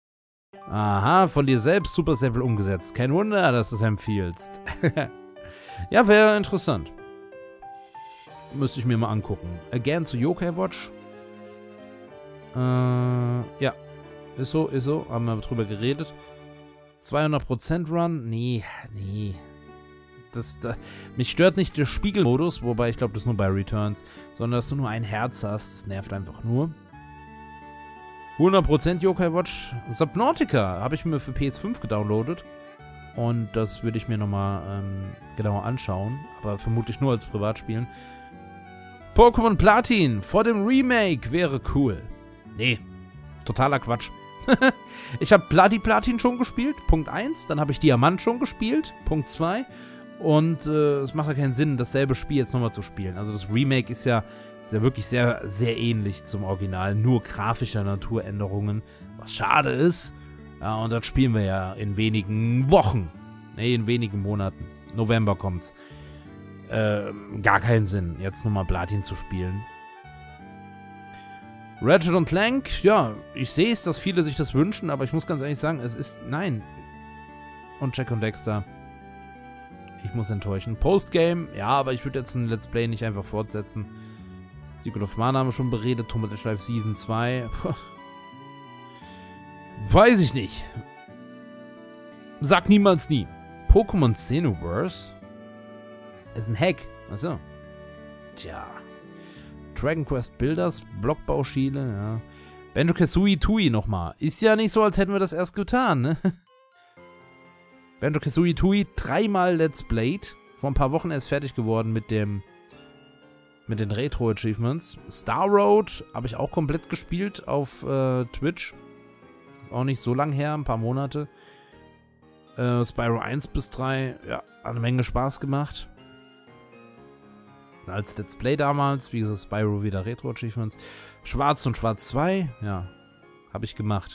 Aha, von dir selbst Super Sample umgesetzt. Kein Wunder, dass du es empfiehlst. Ja, wäre interessant. Müsste ich mir mal angucken. Again zu Yokai Watch. Äh, ja. Ist so, ist so. Haben wir drüber geredet. zweihundert Prozent Run? Nee, nee. Das, da, mich stört nicht der Spiegelmodus, wobei ich glaube, das ist nur bei Returns, sondern dass du nur ein Herz hast. Das nervt einfach nur. hundert Prozent Yokai Watch. Subnautica habe ich mir für P S fünf gedownloadet. Und das würde ich mir nochmal ähm, genauer anschauen. Aber vermutlich nur als Privatspielen. Pokémon Platin vor dem Remake wäre cool. Nee, totaler Quatsch. Ich habe Plati Platin schon gespielt, Punkt eins. Dann habe ich Diamant schon gespielt, Punkt zwei. Und äh, es macht ja keinen Sinn, dasselbe Spiel jetzt nochmal zu spielen. Also das Remake ist ja, ist ja wirklich sehr, sehr ähnlich zum Original. Nur grafischer Naturänderungen, was schade ist. Ja, und das spielen wir ja in wenigen Wochen. Nee, in wenigen Monaten. November kommt's. Äh, gar keinen Sinn, jetzt nochmal Platin zu spielen. Ratchet und Clank, ja, ich sehe es, dass viele sich das wünschen, aber ich muss ganz ehrlich sagen, es ist, nein. Und Jack und Dexter, ich muss enttäuschen. Postgame, ja, aber ich würde jetzt ein Let's Play nicht einfach fortsetzen. Secret of Mana haben wir schon beredet, Tomodachi Life Season zwei. Puh. Weiß ich nicht. Sag niemals nie. Pokémon Xenoverse ist ein Hack. Achso. Tja. Dragon Quest Builders, Blockbauschiene, ja. Banjo-Kazooie Tui nochmal. Ist ja nicht so, als hätten wir das erst getan, ne? Banjo-Kazooie Tui dreimal Let's Played. Vor ein paar Wochen erst fertig geworden mit dem mit den Retro-Achievements. Star Road habe ich auch komplett gespielt auf äh, Twitch. Ist auch nicht so lang her, ein paar Monate. Äh, Spyro eins bis drei, ja, hat eine Menge Spaß gemacht. Als Let's Play damals, wie gesagt, Spyro wieder Retro Achievements. Schwarz und Schwarz zwei, ja, habe ich gemacht.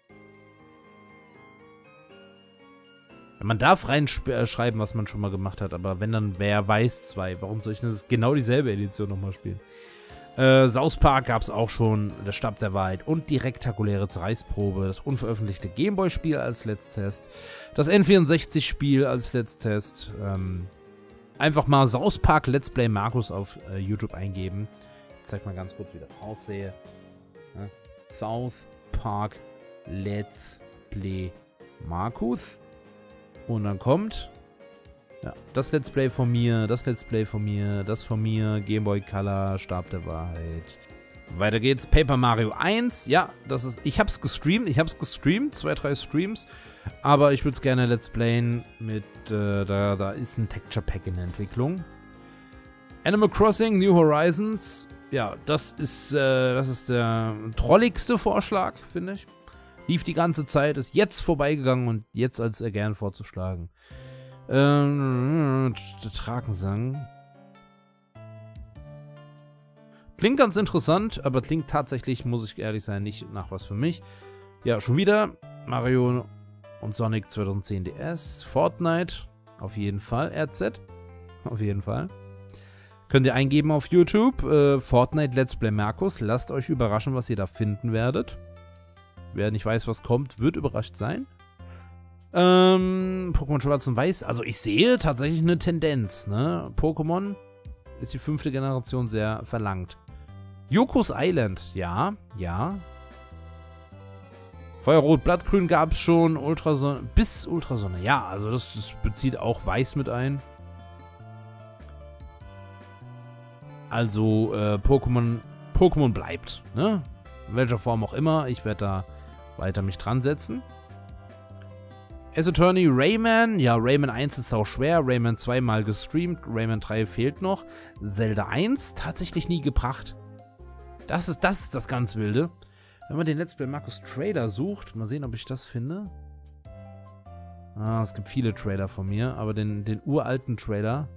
Man darf reinschreiben, was man schon mal gemacht hat, aber wenn dann Wer weiß zwei, warum soll ich denn das genau dieselbe Edition nochmal spielen? Äh, South Park gab es auch schon, der Stab der Wahrheit und die rektakuläre Zerreißprobe, das unveröffentlichte Gameboy-Spiel als Letztest, das N vierundsechzig-Spiel als Letztest, ähm, einfach mal South Park Let's Play Markus auf äh, YouTube eingeben. Ich zeig mal ganz kurz, wie das aussehe. Ja. South Park Let's Play Markus. Und dann kommt ja, das Let's Play von mir, das Let's Play von mir, das von mir, Game Boy Color, Stab der Wahrheit. Weiter geht's, Paper Mario eins. Ja, das ist, ich hab's gestreamt, ich hab's gestreamt, zwei, drei Streams. Aber ich würde es gerne Let's Playen mit, äh, da, da ist ein Texture Pack in der Entwicklung. Animal Crossing, New Horizons. Ja, das ist, äh, das ist der trolligste Vorschlag, finde ich. Lief die ganze Zeit, ist jetzt vorbeigegangen und jetzt als äh, gern vorzuschlagen. Ähm, Drakensang. Klingt ganz interessant, aber klingt tatsächlich, muss ich ehrlich sein, nicht nach was für mich. Ja, schon wieder Mario und Sonic zwanzig zehn D S. Fortnite, auf jeden Fall. R Z, auf jeden Fall. Könnt ihr eingeben auf YouTube. Äh, Fortnite Let's Play Markus. Lasst euch überraschen, was ihr da finden werdet. Wer nicht weiß, was kommt, wird überrascht sein. Ähm, Pokémon Schwarz und Weiß. Also ich sehe tatsächlich eine Tendenz, ne? Pokémon ist die fünfte Generation sehr verlangt. Yoku's Island. Ja, ja. Feuerrot, Blattgrün gab es schon. Ultrasonne. Bis Ultrasonne. Ja, also das, das bezieht auch Weiß mit ein. Also äh, Pokémon Pokémon bleibt, ne? In welcher Form auch immer. Ich werde da weiter mich dran setzen. Ace Attorney, Rayman. Ja, Rayman eins ist auch schwer. Rayman zwei mal gestreamt. Rayman drei fehlt noch. Zelda eins tatsächlich nie gebracht. Das ist das, ist das ganz Wilde. Wenn man den Let's Play Markus Trailer sucht, mal sehen, ob ich das finde. Ah, es gibt viele Trailer von mir, aber den, den uralten Trailer.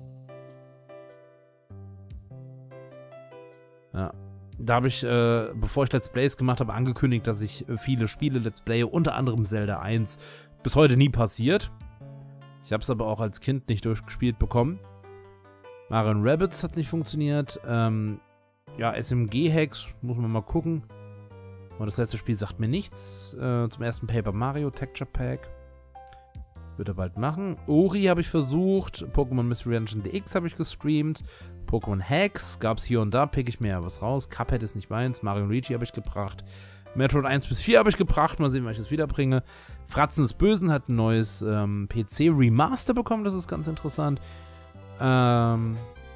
Ja. Da habe ich, äh, bevor ich Let's Plays gemacht habe, angekündigt, dass ich äh, viele Spiele Let's Playe, unter anderem Zelda eins, bis heute nie passiert. Ich habe es aber auch als Kind nicht durchgespielt bekommen. Mario Rabbids hat nicht funktioniert. Ähm, ja, S M G-Hacks, muss man mal gucken. Und das letzte Spiel sagt mir nichts. Äh, zum ersten Paper Mario Texture Pack. Wird er bald machen. Ori habe ich versucht. Pokémon Mystery Dungeon D X habe ich gestreamt. Pokémon Hacks gab es hier und da, pick ich mir ja was raus. Cuphead ist nicht meins. Mario und Luigi habe ich gebracht. Metroid eins bis vier habe ich gebracht. Mal sehen, wann ich das wiederbringe. Fratzen des Bösen hat ein neues ähm, P C-Remaster bekommen. Das ist ganz interessant. Ähm...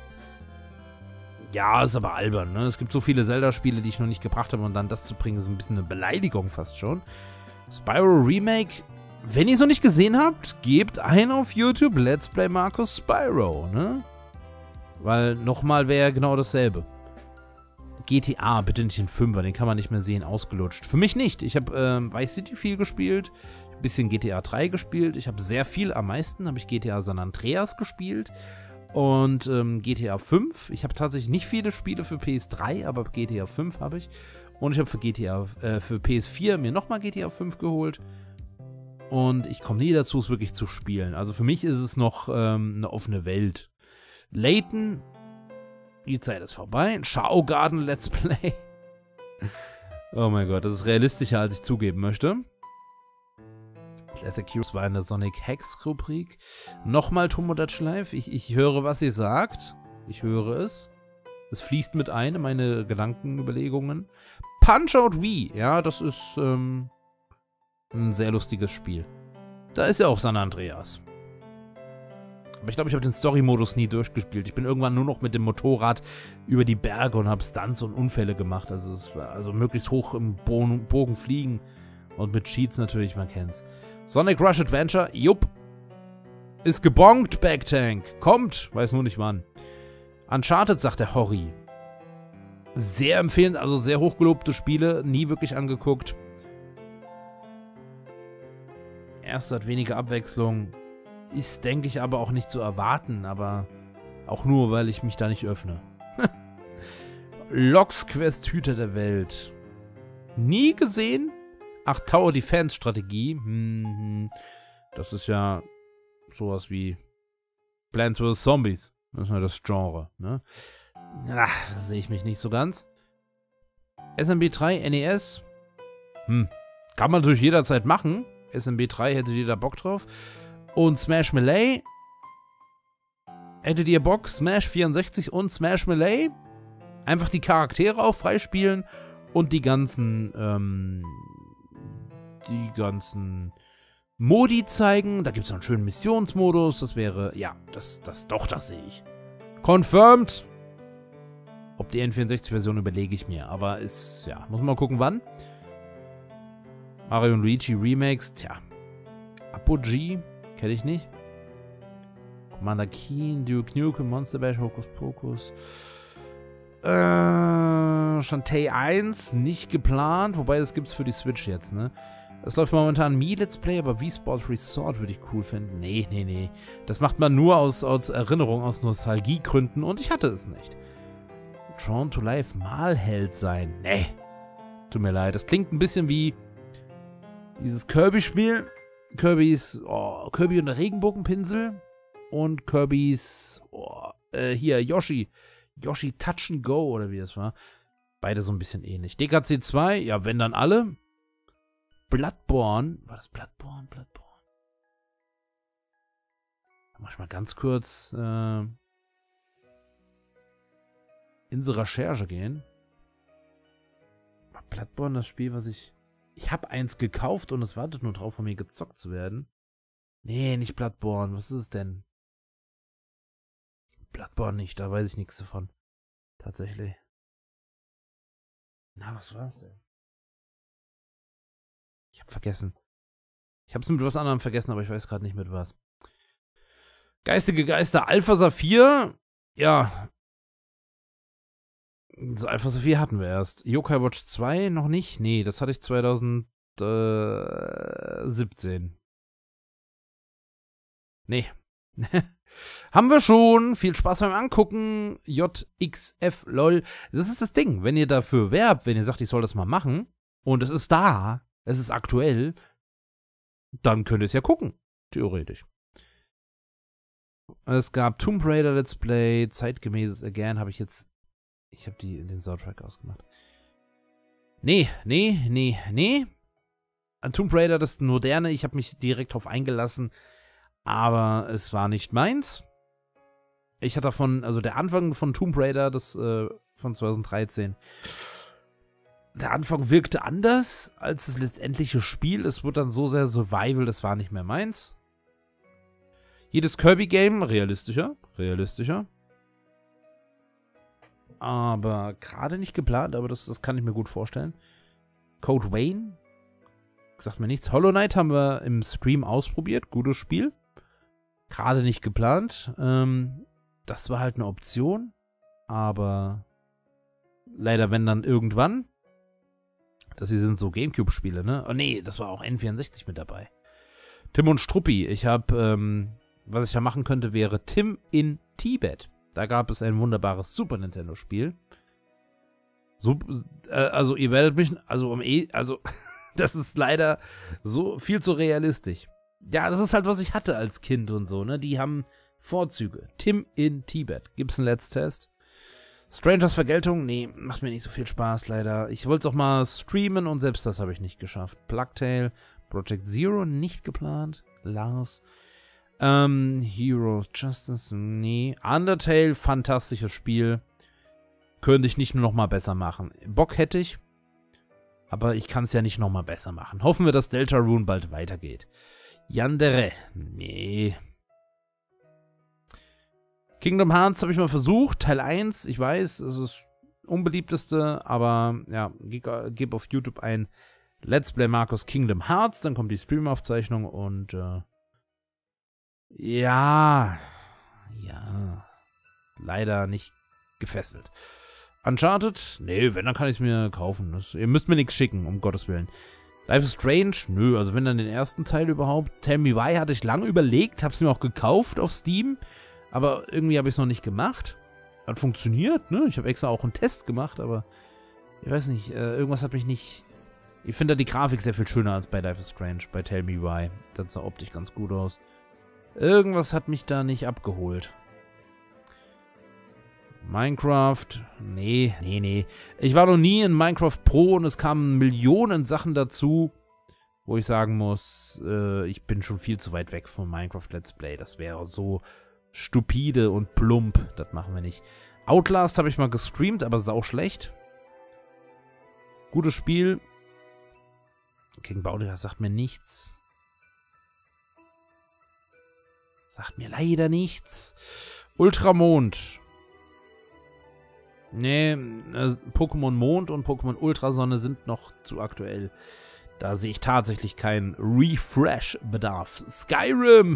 Ja, ist aber albern, ne? Es gibt so viele Zelda-Spiele, die ich noch nicht gebracht habe und dann das zu bringen, ist ein bisschen eine Beleidigung fast schon. Spyro Remake, wenn ihr es noch nicht gesehen habt, gebt ein auf YouTube Let's Play Markus Spyro, ne? Weil nochmal wäre ja genau dasselbe. G T A, bitte nicht den Fünfer, den kann man nicht mehr sehen, ausgelutscht. Für mich nicht. Ich habe ähm, Vice City viel gespielt, ein bisschen G T A drei gespielt, ich habe sehr viel, am meisten habe ich G T A San Andreas gespielt. Und ähm, G T A fünf. Ich habe tatsächlich nicht viele Spiele für P S drei, aber G T A fünf habe ich. Und ich habe für G T A, äh, für P S vier mir nochmal G T A fünf geholt. Und ich komme nie dazu, es wirklich zu spielen. Also für mich ist es noch ähm, eine offene Welt. Layton, die Zeit ist vorbei. Shao Garden Let's Play. Oh mein Gott, das ist realistischer, als ich zugeben möchte. Classic Heroes war in der Sonic Hacks Rubrik. Nochmal Tomodachi Live. Ich, ich höre, was ihr sagt. Ich höre es. Es fließt mit ein in meine Gedankenüberlegungen. Punch-Out Wii. Ja, das ist ähm, ein sehr lustiges Spiel. Da ist ja auch San Andreas. Aber ich glaube, ich habe den Story-Modus nie durchgespielt. Ich bin irgendwann nur noch mit dem Motorrad über die Berge und habe Stunts und Unfälle gemacht. Also, es war also möglichst hoch im Bogen, Bogen fliegen. Und mit Cheats natürlich, man kennt's. Sonic Rush Adventure, jupp. Ist gebongt, Backtank. Kommt, weiß nur nicht wann. Uncharted, sagt der Horry. Sehr empfehlend, also sehr hochgelobte Spiele, nie wirklich angeguckt. erste hat weniger Abwechslung. Ist, denke ich, aber auch nicht zu erwarten, aber auch nur, weil ich mich da nicht öffne. Lox Quest Hüter der Welt. Nie gesehen? Ach, Tower Defense Strategie. Hm, das ist ja sowas wie Plants versus. Zombies. Das ist ja das Genre, ne? Ach, da sehe ich mich nicht so ganz. S M B drei, N E S. Hm, kann man natürlich jederzeit machen. S M B drei hätte jeder Bock drauf. Und Smash Melee. Hättet ihr Bock? Smash vierundsechzig und Smash Melee? Einfach die Charaktere auch freispielen und die ganzen, ähm, die ganzen Modi zeigen. Da gibt es noch einen schönen Missionsmodus. Das wäre, ja, das, das, doch, das sehe ich. Confirmed. Ob die N vierundsechzig-Version überlege ich mir, aber ist, ja, muss man mal gucken, wann. Mario und Luigi Remakes, tja. Apogee, kenne ich nicht. Commander Keen, Duke Nukem, Monster Bash, Hokus Pokus. Äh, Shantae eins, nicht geplant, wobei das gibt's für die Switch jetzt, ne? Es läuft momentan Mi Let's Play, aber Wii Sports Resort würde ich cool finden. Nee, nee, nee. Das macht man nur aus, aus Erinnerung, aus Nostalgiegründen und ich hatte es nicht. Drawn to Life Malheld sein. Nee. Tut mir leid. Das klingt ein bisschen wie dieses Kirby-Spiel. Kirby's, oh, Kirby und der Regenbogenpinsel. Und Kirby's, oh, äh, hier, Yoshi. Yoshi Touch and Go, oder wie das war. Beide so ein bisschen ähnlich. D K C zwei, ja, wenn dann alle. Bloodborne. War das Bloodborne? Bloodborne. Da mach ich mal ganz kurz äh, in die Recherche gehen. War Bloodborne das Spiel, was ich... Ich habe eins gekauft und es wartet nur drauf, von mir gezockt zu werden. Nee, nicht Bloodborne. Was ist es denn? Bloodborne nicht, da weiß ich nichts davon. Tatsächlich. Na, was war's denn? Ich hab vergessen. Ich hab's mit was anderem vergessen, aber ich weiß gerade nicht mit was. Geistige Geister, Alpha Saphir. Ja. Das Alpha Saphir hatten wir erst. Yokai Watch zwei noch nicht? Nee, das hatte ich zweitausendsiebzehn. Nee. Haben wir schon. Viel Spaß beim Angucken. J X F, lol. Das ist das Ding. Wenn ihr dafür werbt, wenn ihr sagt, ich soll das mal machen, und es ist da, es ist aktuell, dann könnt ihr es ja gucken. Theoretisch. Es gab Tomb Raider Let's Play, zeitgemäßes Again, habe ich jetzt, ich habe die den Soundtrack ausgemacht. Nee, nee, nee, nee. An Tomb Raider, das moderne, ich habe mich direkt drauf eingelassen, aber es war nicht meins. Ich hatte davon, also der Anfang von Tomb Raider, das äh, von zweitausenddreizehn, der Anfang wirkte anders als das letztendliche Spiel. Es wurde dann so sehr Survival, das war nicht mehr meins. Jedes Kirby-Game realistischer, realistischer. Aber gerade nicht geplant, aber das, das kann ich mir gut vorstellen. Code Wayne, sagt mir nichts. Hollow Knight haben wir im Stream ausprobiert, gutes Spiel. Gerade nicht geplant. Ähm, das war halt eine Option, aber leider wenn dann irgendwann. Das hier sind so Gamecube-Spiele, ne? Oh nee, das war auch N vierundsechzig mit dabei. Tim und Struppi. Ich habe, ähm, was ich da machen könnte, wäre Tim in Tibet. Da gab es ein wunderbares Super Nintendo-Spiel. So, äh, also ihr werdet mich, also um eh, also das ist leider so viel zu realistisch. Ja, das ist halt, was ich hatte als Kind und so, ne? Die haben Vorzüge. Tim in Tibet. Gibt's einen Let's Test? Strangers Vergeltung? Nee, macht mir nicht so viel Spaß, leider. Ich wollte es auch mal streamen und selbst das habe ich nicht geschafft. Plugtail, Project Zero, nicht geplant. Lars. Ähm, Heroes Justice, nee. Undertale, fantastisches Spiel. Könnte ich nicht nur noch mal besser machen. Bock hätte ich, aber ich kann es ja nicht noch mal besser machen. Hoffen wir, dass Deltarune bald weitergeht. Yandere, nee. Kingdom Hearts habe ich mal versucht, Teil eins, ich weiß, es ist das unbeliebteste, aber ja, gib auf YouTube ein Let's Play Markus Kingdom Hearts, dann kommt die Streamaufzeichnung und äh, ja, ja, leider nicht gefesselt. Uncharted? Nee, wenn, dann kann ich es mir kaufen. Das, ihr müsst mir nichts schicken, um Gottes Willen. Life is Strange? Nö, also wenn dann den ersten Teil überhaupt. Tell Me Why hatte ich lange überlegt, hab's mir auch gekauft auf Steam, aber irgendwie habe ich es noch nicht gemacht. Hat funktioniert, ne? Ich habe extra auch einen Test gemacht, aber ich weiß nicht, äh, irgendwas hat mich nicht... Ich finde da die Grafik sehr viel schöner als bei Life is Strange, bei Tell Me Why. Das sah optisch ganz gut aus. Irgendwas hat mich da nicht abgeholt. Minecraft? Nee, nee, nee. Ich war noch nie in Minecraft Pro und es kamen Millionen Sachen dazu, wo ich sagen muss, äh, ich bin schon viel zu weit weg von Minecraft Let's Play. Das wäre so stupide und plump. Das machen wir nicht. Outlast habe ich mal gestreamt, aber sau schlecht. Gutes Spiel. King Baudiger sagt mir nichts. Sagt mir leider nichts. Ultramond. Nee, äh, Pokémon Mond und Pokémon Ultrasonne sind noch zu aktuell. Da sehe ich tatsächlich keinen Refresh-Bedarf. Skyrim!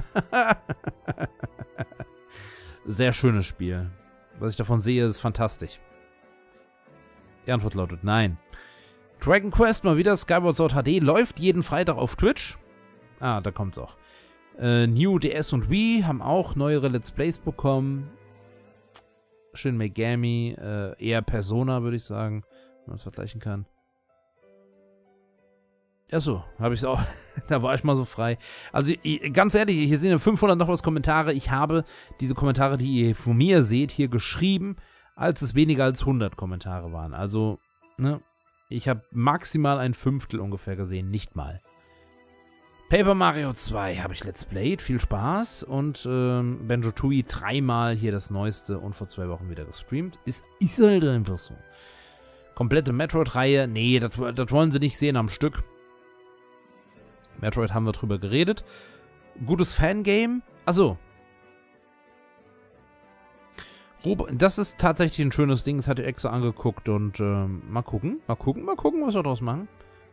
Sehr schönes Spiel. Was ich davon sehe, ist fantastisch. Die Antwort lautet nein. Dragon Quest mal wieder. Skyward Sword H D läuft jeden Freitag auf Twitch. Ah, da kommt's auch. Äh, New D S und Wii haben auch neuere Let's Plays bekommen. Shin Megami, äh, eher Persona, würde ich sagen, wenn man es vergleichen kann. Achso, habe ich es auch. Da war ich mal so frei. Also, ich, ganz ehrlich, hier sind fünfhundert noch was Kommentare. Ich habe diese Kommentare, die ihr von mir seht, hier geschrieben, als es weniger als hundert Kommentare waren. Also, ne, ich habe maximal ein Fünftel ungefähr gesehen, nicht mal. Paper Mario zwei habe ich Let's Played, viel Spaß. Und ähm, Banjo-Tooie dreimal hier das Neueste und vor zwei Wochen wieder gestreamt. Ist, ist halt einfach so. Komplette Metroid-Reihe, nee, das wollen sie nicht sehen am Stück. Metroid haben wir drüber geredet. Gutes Fangame. Achso. Das ist tatsächlich ein schönes Ding, das hatte ich extra angeguckt und ähm, mal gucken, mal gucken, mal gucken, was wir daraus machen.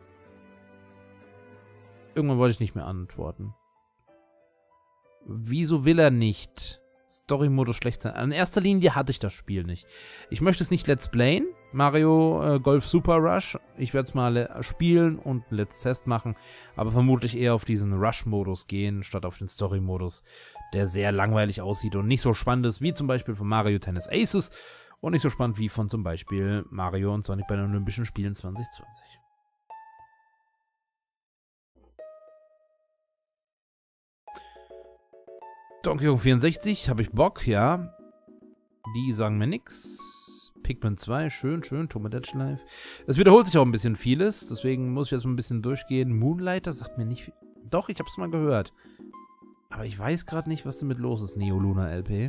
Irgendwann wollte ich nicht mehr antworten. Wieso will er nicht? Story-Modus schlecht sein. In erster Linie hatte ich das Spiel nicht. Ich möchte es nicht Let's Playen. Mario äh, Golf Super Rush. Ich werde es mal spielen und einen Let's Test machen. Aber vermutlich eher auf diesen Rush-Modus gehen, statt auf den Story-Modus, der sehr langweilig aussieht und nicht so spannend ist, wie zum Beispiel von Mario Tennis Aces. Und nicht so spannend wie von zum Beispiel Mario und Sonic bei den Olympischen Spielen zwanzig zwanzig. Donkey Kong vierundsechzig, habe ich Bock, ja. Die sagen mir nix. Pikmin zwei, schön, schön. Tomodachi Life. Es wiederholt sich auch ein bisschen vieles, deswegen muss ich jetzt mal ein bisschen durchgehen. Moonlighter sagt mir nicht... Doch, ich habe es mal gehört. Aber ich weiß gerade nicht, was damit los ist, Neo Luna L P.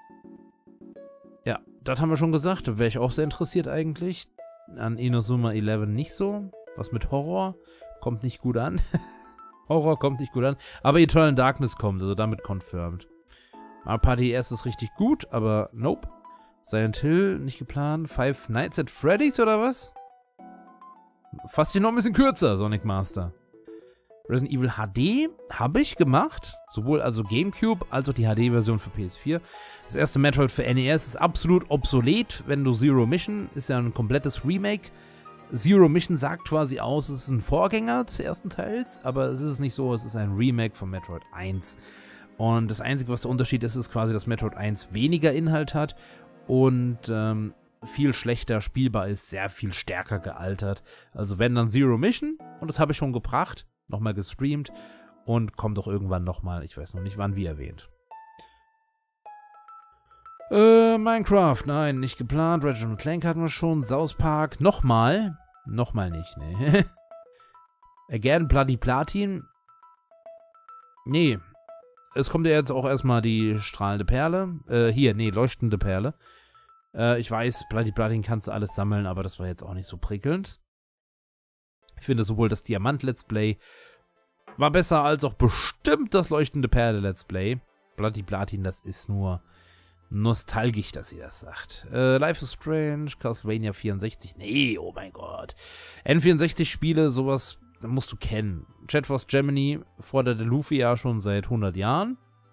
Ja, das haben wir schon gesagt. Da wäre ich auch sehr interessiert eigentlich. An Inazuma elf nicht so. Was mit Horror? Kommt nicht gut an. Horror kommt nicht gut an. Aber Eternal Darkness kommt, also damit confirmed. Mario Party S ist richtig gut, aber nope. Silent Hill nicht geplant. Five Nights at Freddy's oder was? Fast hier noch ein bisschen kürzer, Sonic Master. Resident Evil H D habe ich gemacht. Sowohl also GameCube als auch die H D-Version für P S vier. Das erste Metroid für N E S ist absolut obsolet, wenn du Zero Mission, ist ja ein komplettes Remake. Zero Mission sagt quasi aus, es ist ein Vorgänger des ersten Teils, aber es ist nicht so, es ist ein Remake von Metroid eins. Und das Einzige, was der Unterschied ist, ist quasi, dass Metroid eins weniger Inhalt hat und ähm, viel schlechter spielbar ist, sehr viel stärker gealtert. Also wenn dann Zero Mission, und das habe ich schon gebracht, nochmal gestreamt und kommt auch irgendwann nochmal, ich weiß noch nicht wann, wie erwähnt. Äh, Minecraft, nein, nicht geplant. Ratchet und Clank hatten wir schon. South Park, nochmal. Nochmal nicht, ne. Again, Bloody Platin. Nee. Es kommt ja jetzt auch erstmal die strahlende Perle. Äh, hier, nee, leuchtende Perle. Äh, ich weiß, Bloody Platin kannst du alles sammeln, aber das war jetzt auch nicht so prickelnd. Ich finde sowohl das Diamant-Let's Play war besser als auch bestimmt das leuchtende Perle-Let's Play. Bloody Platin, das ist nur nostalgisch, dass ihr das sagt. Äh, Life is Strange, Castlevania vierundsechzig. Nee, oh mein Gott. N vierundsechzig-Spiele, sowas musst du kennen. Jet Force Gemini forderte Luffy ja schon seit hundert Jahren.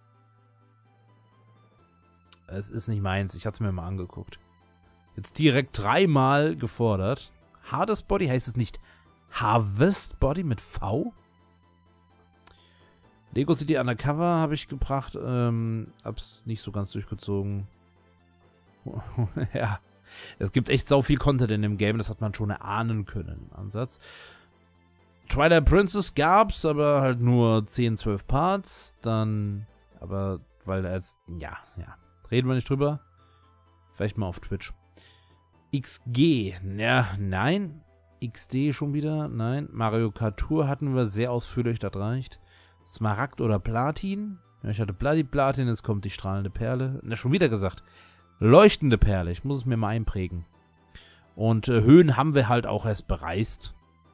Es ist nicht meins, ich hatte es mir mal angeguckt. Jetzt direkt dreimal gefordert. Hades Body heißt es nicht Harvest Body mit V? Lego City Undercover habe ich gebracht. Ähm, hab's nicht so ganz durchgezogen. Ja. Es gibt echt sau viel Content in dem Game. Das hat man schon erahnen können im Ansatz. Twilight Princess gab's, aber halt nur zehn, zwölf Parts. Dann, aber, weil da jetzt, ja, ja. Reden wir nicht drüber. Vielleicht mal auf Twitch. X G, ja, nein. X D schon wieder, nein. Mario Kart Tour hatten wir sehr ausführlich, das reicht. Smaragd oder Platin. Ja, ich hatte Bloody Platin, jetzt kommt die strahlende Perle. Na, schon wieder gesagt. Leuchtende Perle, ich muss es mir mal einprägen. Und äh, Höhen haben wir halt auch erst bereist.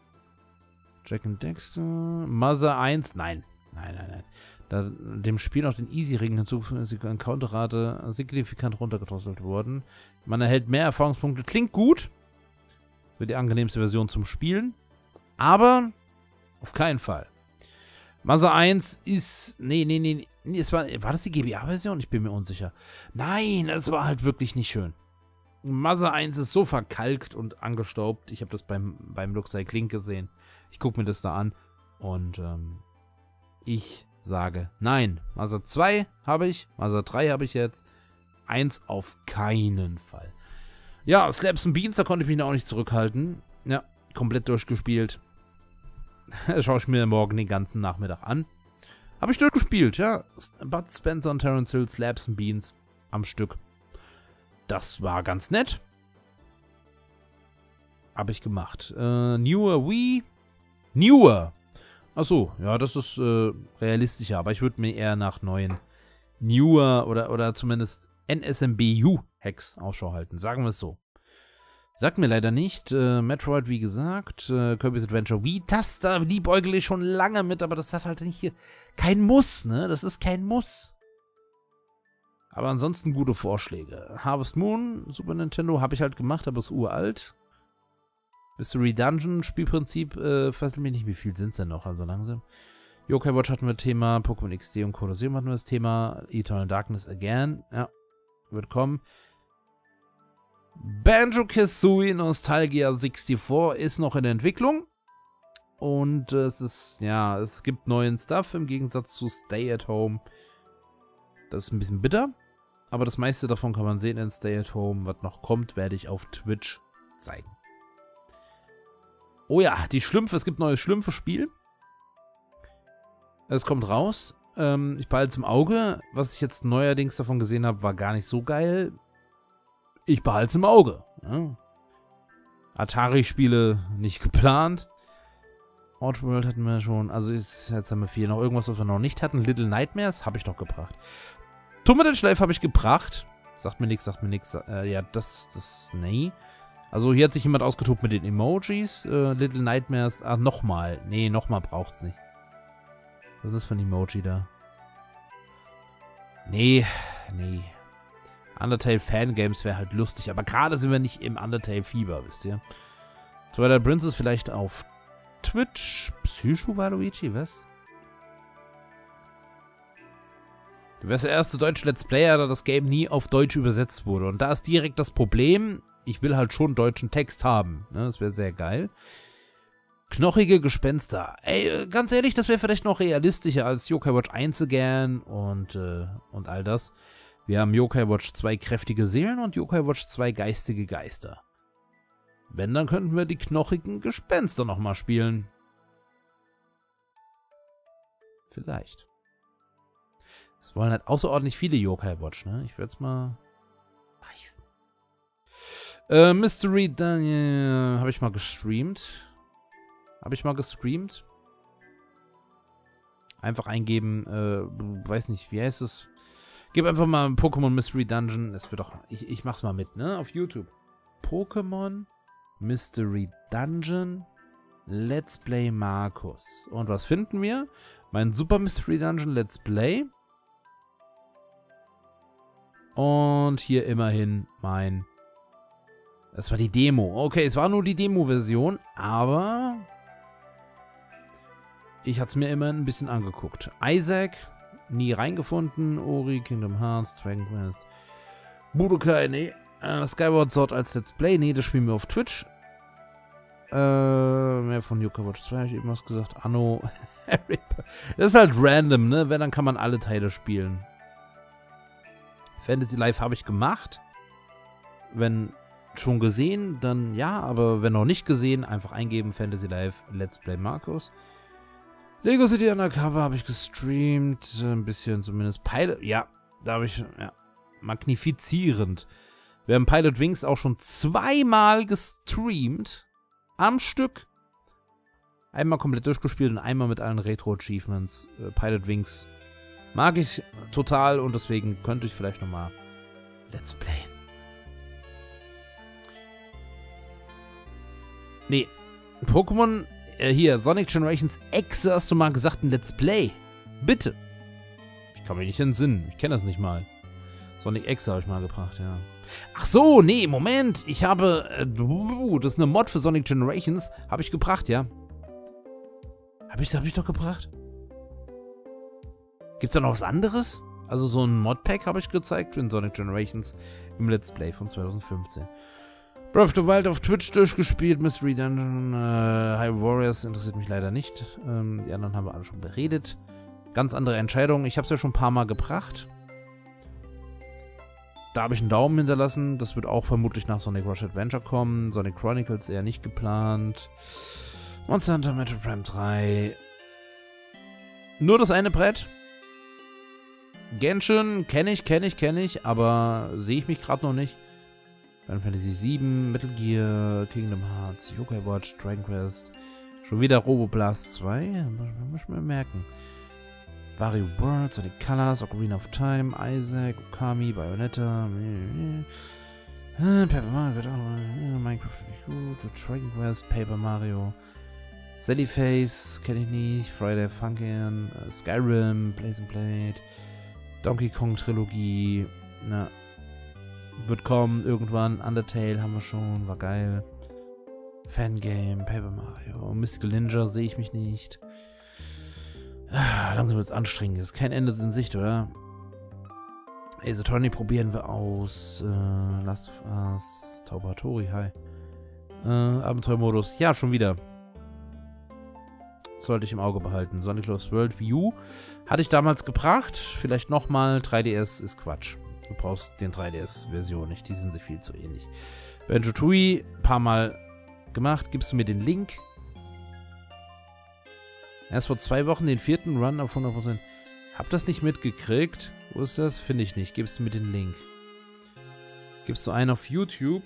Jack and Dexter. Mother eins, nein. Nein, nein, nein. Da dem Spiel noch den Easy-Ring hinzugefügt ist die Encounter-Rate signifikant runtergedrosselt worden. Man erhält mehr Erfahrungspunkte. Klingt gut. Wird die angenehmste Version zum Spielen. Aber auf keinen Fall. Mother eins ist... Nee, nee, nee. nee es war, war das die G B A-Version? Ich bin mir unsicher. Nein, es war halt wirklich nicht schön. Mother eins ist so verkalkt und angestaubt. Ich habe das beim, beim Luxai Klink gesehen. Ich gucke mir das da an. Und ähm, ich sage nein. Mother zwei habe ich. Mother drei habe ich jetzt. eins auf keinen Fall. Ja, Slaps and Beans, da konnte ich mich auch nicht zurückhalten. Ja, komplett durchgespielt. Das schaue ich mir morgen den ganzen Nachmittag an. Habe ich durchgespielt, ja. Bud Spencer und Terence Hill, Slaps and Beans am Stück. Das war ganz nett. Habe ich gemacht. Äh, Newer Wii. Newer. Achso, ja, das ist äh, realistischer, aber ich würde mir eher nach neuen Newer oder, oder zumindest N S M B U-Hacks Ausschau halten. Sagen wir es so. Sagt mir leider nicht. Äh, Metroid, wie gesagt. Äh, Kirby's Adventure Wii. Das da liebäugle ich schon lange mit, aber das hat halt nicht hier kein Muss, ne? Das ist kein Muss. Aber ansonsten gute Vorschläge. Harvest Moon, Super Nintendo, habe ich halt gemacht, aber ist uralt. Mystery Dungeon, Spielprinzip, äh, fesselt mich nicht, wie viel sind es denn noch, also langsam. Yokai Watch hatten wir Thema, Pokémon X D und Colosseum hatten wir das Thema, Eternal Darkness Again, ja, wird kommen. Banjo-Kazooie Nostalgia vierundsechzig ist noch in der Entwicklung. Und äh, es ist, ja, es gibt neuen Stuff im Gegensatz zu Stay at Home. Das ist ein bisschen bitter, aber das meiste davon kann man sehen in Stay at Home. Was noch kommt, werde ich auf Twitch zeigen. Oh ja, die Schlümpfe, es gibt ein neues Schlümpfe-Spiel. Es kommt raus. Ähm, ich behalte es im Auge. Was ich jetzt neuerdings davon gesehen habe, war gar nicht so geil. Ich behalte es im Auge. Ja. Atari-Spiele nicht geplant. Outworld hatten wir schon. Also ist, jetzt haben wir viel. Noch irgendwas, was wir noch nicht hatten. Little Nightmares habe ich doch gebracht. Tumor den Schleif habe ich gebracht. Sagt mir nichts, sagt mir nichts. Äh, ja, das, das, nee. Also hier hat sich jemand ausgetobt mit den Emojis. Äh, Little Nightmares. Ah, nochmal. Nee, nochmal braucht's nicht. Was ist das für ein Emoji da? Nee, nee. Undertale Fangames wäre halt lustig, aber gerade sind wir nicht im Undertale-Fieber, wisst ihr? Twilight Princess vielleicht auf Twitch. Psycho Waluigi, was? Du wärst der erste deutsche Let's Player, da das Game nie auf Deutsch übersetzt wurde. Und da ist direkt das Problem, ich will halt schon deutschen Text haben. Ne, das wäre sehr geil. Knochige Gespenster. Ey, ganz ehrlich, das wäre vielleicht noch realistischer als Yokai Watch eins again und, äh, und all das. Wir haben Yokai Watch zwei kräftige Seelen und Yokai Watch zwei geistige Geister. Wenn, dann könnten wir die knochigen Gespenster nochmal spielen. Vielleicht. Es wollen halt außerordentlich viele Yokai Watch, ne? Ich werde es mal... Beißen. Äh, Mystery, dann äh, habe ich mal gestreamt. Habe ich mal gestreamt. Einfach eingeben, äh, weiß nicht, wie heißt es? Gib einfach mal Pokémon Mystery Dungeon. Es wird doch, ich, ich mach's mal mit, ne? Auf YouTube. Pokémon Mystery Dungeon Let's Play Markus. Und was finden wir? Mein Super Mystery Dungeon Let's Play. Und hier immerhin mein... Das war die Demo. Okay, es war nur die Demo-Version, aber... Ich hatte es mir immerhin ein bisschen angeguckt. Isaac, nie reingefunden. Ori, Kingdom Hearts, Dragon Quest. Budokai, nee. Uh, Skyward Sword als Let's Play, nee, das spielen wir auf Twitch. Äh, mehr von Yokai Watch zwei habe ich eben was gesagt. Anno. Das ist halt random, ne? Wenn, dann kann man alle Teile spielen. Fantasy Life habe ich gemacht. Wenn schon gesehen, dann ja. Aber wenn noch nicht gesehen, einfach eingeben. Fantasy Life Let's Play Markus. Lego City Undercover habe ich gestreamt. Ein bisschen zumindest. Pilot, ja. Da habe ich, ja. Magnifizierend. Wir haben Pilot Wings auch schon zweimal gestreamt. Am Stück. Einmal komplett durchgespielt und einmal mit allen Retro-Achievements. Äh, Pilot Wings mag ich total und deswegen könnte ich vielleicht nochmal Let's Playen. Nee, Pokémon, äh, hier, Sonic Generations X hast du mal gesagt, ein Let's Play. Bitte. Ich kann mich nicht entsinnen, ich kenne das nicht mal. Sonic X habe ich mal gebracht, ja. Ach so, nee, Moment, ich habe, äh, das ist eine Mod für Sonic Generations, habe ich gebracht, ja. Habe ich, hab ich doch gebracht? Gibt's da noch was anderes? Also so ein Modpack habe ich gezeigt für Sonic Generations im Let's Play von zwanzig fünfzehn. Breath of the Wild auf Twitch durchgespielt, Mystery Dungeon, äh, High Warriors interessiert mich leider nicht. Ähm, die anderen haben wir alle schon beredet. Ganz andere Entscheidung. Ich habe es ja schon ein paar Mal gebracht. Da habe ich einen Daumen hinterlassen. Das wird auch vermutlich nach Sonic Rush Adventure kommen. Sonic Chronicles eher nicht geplant. Monster Hunter Metroid Prime drei. Nur das eine Brett. Genshin kenne ich, kenne ich, kenne ich, aber sehe ich mich gerade noch nicht. Final Fantasy sieben, Metal Gear, Kingdom Hearts, Yokai Watch, Dragon Quest. Schon wieder Roboblast zwei. Muss ich mir merken. Wario World, Sonic Colors, Ocarina of Time, Isaac, Okami, Bayonetta. Paper Mario wird auch. Minecraft finde ich gut. Dragon Quest, Paper Mario. Sally Face kenne ich nicht. Friday Funkin', uh, Skyrim, Blazing Blade. Donkey Kong Trilogie. Na. Wird kommen irgendwann. Undertale haben wir schon. War geil. Fangame, Paper Mario. Mystical Ninja sehe ich mich nicht. Ah, langsam wird es anstrengend. Ist kein Ende in Sicht, oder? Ace Attorney probieren wir aus. Äh, Last of Us. Taubatori, hi. Äh, Abenteuermodus. Ja, schon wieder. Sollte ich im Auge behalten. Sonic Lost World View hatte ich damals gebracht. Vielleicht nochmal. drei D S ist Quatsch. Du brauchst den drei D S-Version nicht. Die sind sich viel zu ähnlich. Banjo-Tooie, ein paar Mal gemacht. Gibst du mir den Link? Erst vor zwei Wochen den vierten Run auf hundert Prozent. Hab das nicht mitgekriegt. Wo ist das? Finde ich nicht. Gibst du mir den Link? Gibst du einen auf YouTube?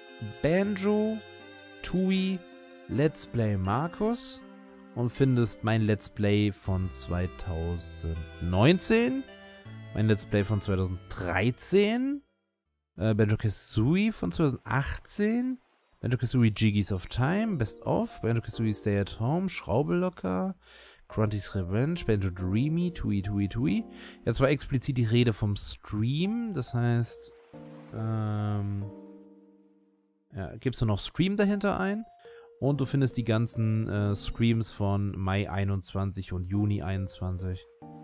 Banjo-Tooie Let's Play Markus. Und findest mein Let's Play von zweitausendneunzehn. Mein Let's Play von zweitausenddreizehn. Äh, Banjo-Kazooie von zweitausendachtzehn. Banjo-Kazooie Jiggies of Time, Best of, Banjo-Kazooie Stay at Home, Schraube locker, Grunty's Revenge, Banjo Dreamy, Tui Tui Tui. Jetzt war explizit die Rede vom Stream, das heißt, ähm, ja, gibst du noch Stream dahinter ein und du findest die ganzen äh, Streams von Mai einundzwanzig und Juni einundzwanzig.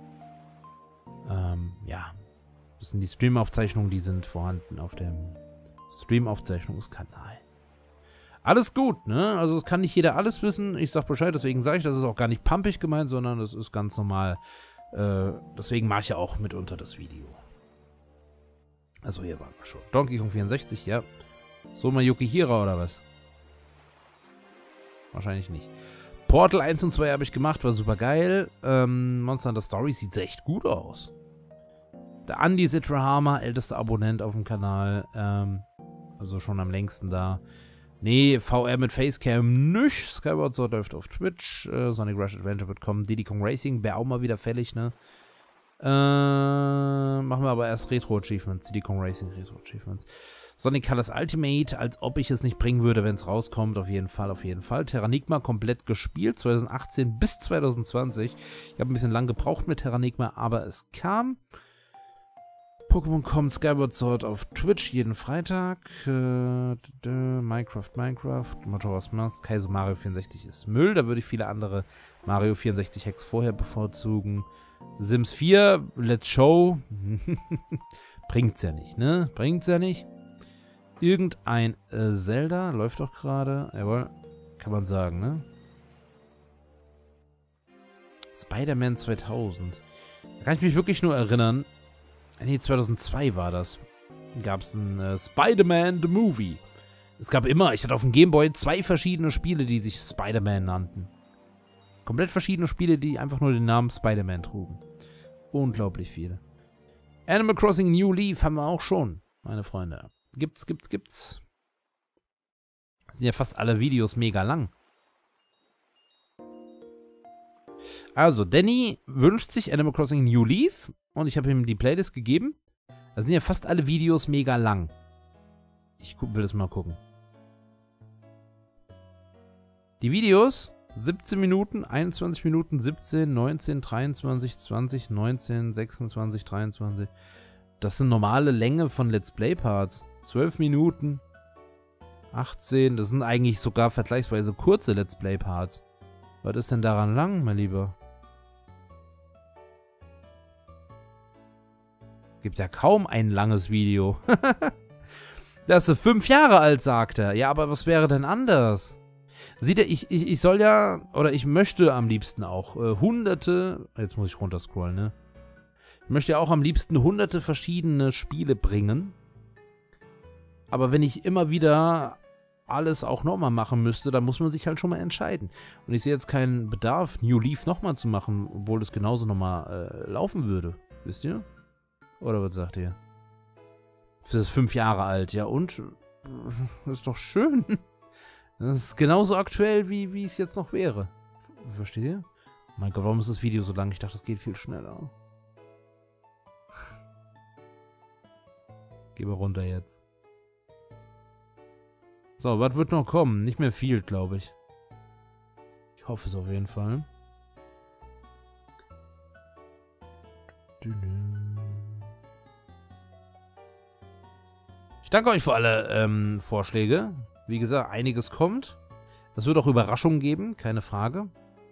Ähm, ja, das sind die Streamaufzeichnungen, die sind vorhanden auf dem Streamaufzeichnungskanal. Alles gut, ne? Also es kann nicht jeder alles wissen. Ich sag Bescheid, deswegen sage ich, das ist auch gar nicht pumpig gemeint, sondern das ist ganz normal. Äh, deswegen mache ich ja auch mitunter das Video. Also hier waren wir schon. Donkey Kong vierundsechzig, ja. So mal Yukihira oder was? Wahrscheinlich nicht. Portal eins und zwei habe ich gemacht, war super geil. Ähm, Monster Hunter Stories sieht echt gut aus. Der Andy Sitrahama, ältester Abonnent auf dem Kanal. Ähm, also schon am längsten da. Nee, V R mit Facecam nicht. Skyward Sword läuft auf Twitch. Äh, Sonic Rush Adventure wird kommen. Diddy Kong Racing wäre auch mal wieder fällig, ne? Äh, machen wir aber erst Retro-Achievements. Diddy Kong Racing Retro-Achievements. Sonic Colors Ultimate, als ob ich es nicht bringen würde, wenn es rauskommt. Auf jeden Fall, auf jeden Fall. Terranigma komplett gespielt. zweitausendachtzehn bis zweitausendzwanzig. Ich habe ein bisschen lang gebraucht mit Terranigma, aber es kam. Pokémon kommt, Skyward Sword auf Twitch jeden Freitag. Äh, Minecraft, Minecraft, Majora's Mask, Kaizo Mario vierundsechzig ist Müll. Da würde ich viele andere Mario vierundsechzig Hacks vorher bevorzugen. Sims vier, Let's Show. Bringt's ja nicht, ne? Bringt's ja nicht. Irgendein äh, Zelda läuft doch gerade. Jawohl. Kann man sagen, ne? Spider-Man zweitausend. Da kann ich mich wirklich nur erinnern. Nee, zweitausendzwei war das. Da gab es ein äh, Spider-Man The Movie. Es gab immer, ich hatte auf dem Gameboy zwei verschiedene Spiele, die sich Spider-Man nannten. Komplett verschiedene Spiele, die einfach nur den Namen Spider-Man trugen. Unglaublich viele. Animal Crossing New Leaf haben wir auch schon, meine Freunde. Gibt's, gibt's, gibt's. Das sind ja fast alle Videos mega lang. Also, Danny wünscht sich Animal Crossing New Leaf und ich habe ihm die Playlist gegeben. Da sind ja fast alle Videos mega lang. Ich will das mal gucken. Die Videos, siebzehn Minuten, einundzwanzig Minuten, siebzehn, neunzehn, dreiundzwanzig, zwanzig, neunzehn, sechsundzwanzig, dreiundzwanzig. Das sind normale Länge von Let's Play Parts. zwölf Minuten, achtzehn, das sind eigentlich sogar vergleichsweise kurze Let's Play Parts. Was ist denn daran lang, mein Lieber? Gibt ja kaum ein langes Video. Das ist fünf Jahre alt, sagt er. Ja, aber was wäre denn anders? Sieht er, ich, ich, ich soll ja, oder ich möchte am liebsten auch äh, hunderte, jetzt muss ich runterscrollen, ne? Ich möchte ja auch am liebsten hunderte verschiedene Spiele bringen. Aber wenn ich immer wieder alles auch nochmal machen müsste, dann muss man sich halt schon mal entscheiden. Und ich sehe jetzt keinen Bedarf, New Leaf nochmal zu machen, obwohl es genauso nochmal äh, laufen würde. Wisst ihr? Oder was sagt ihr? Das ist fünf Jahre alt, ja und? Das ist doch schön. Das ist genauso aktuell, wie, wie es jetzt noch wäre. Versteht ihr? Mein Gott, warum ist das Video so lang? Ich dachte, das geht viel schneller. Geh mal runter jetzt. So, was wird noch kommen? Nicht mehr viel, glaube ich. Ich hoffe es auf jeden Fall. Ich danke euch für alle ähm, Vorschläge. Wie gesagt, einiges kommt. Es wird auch Überraschungen geben, keine Frage.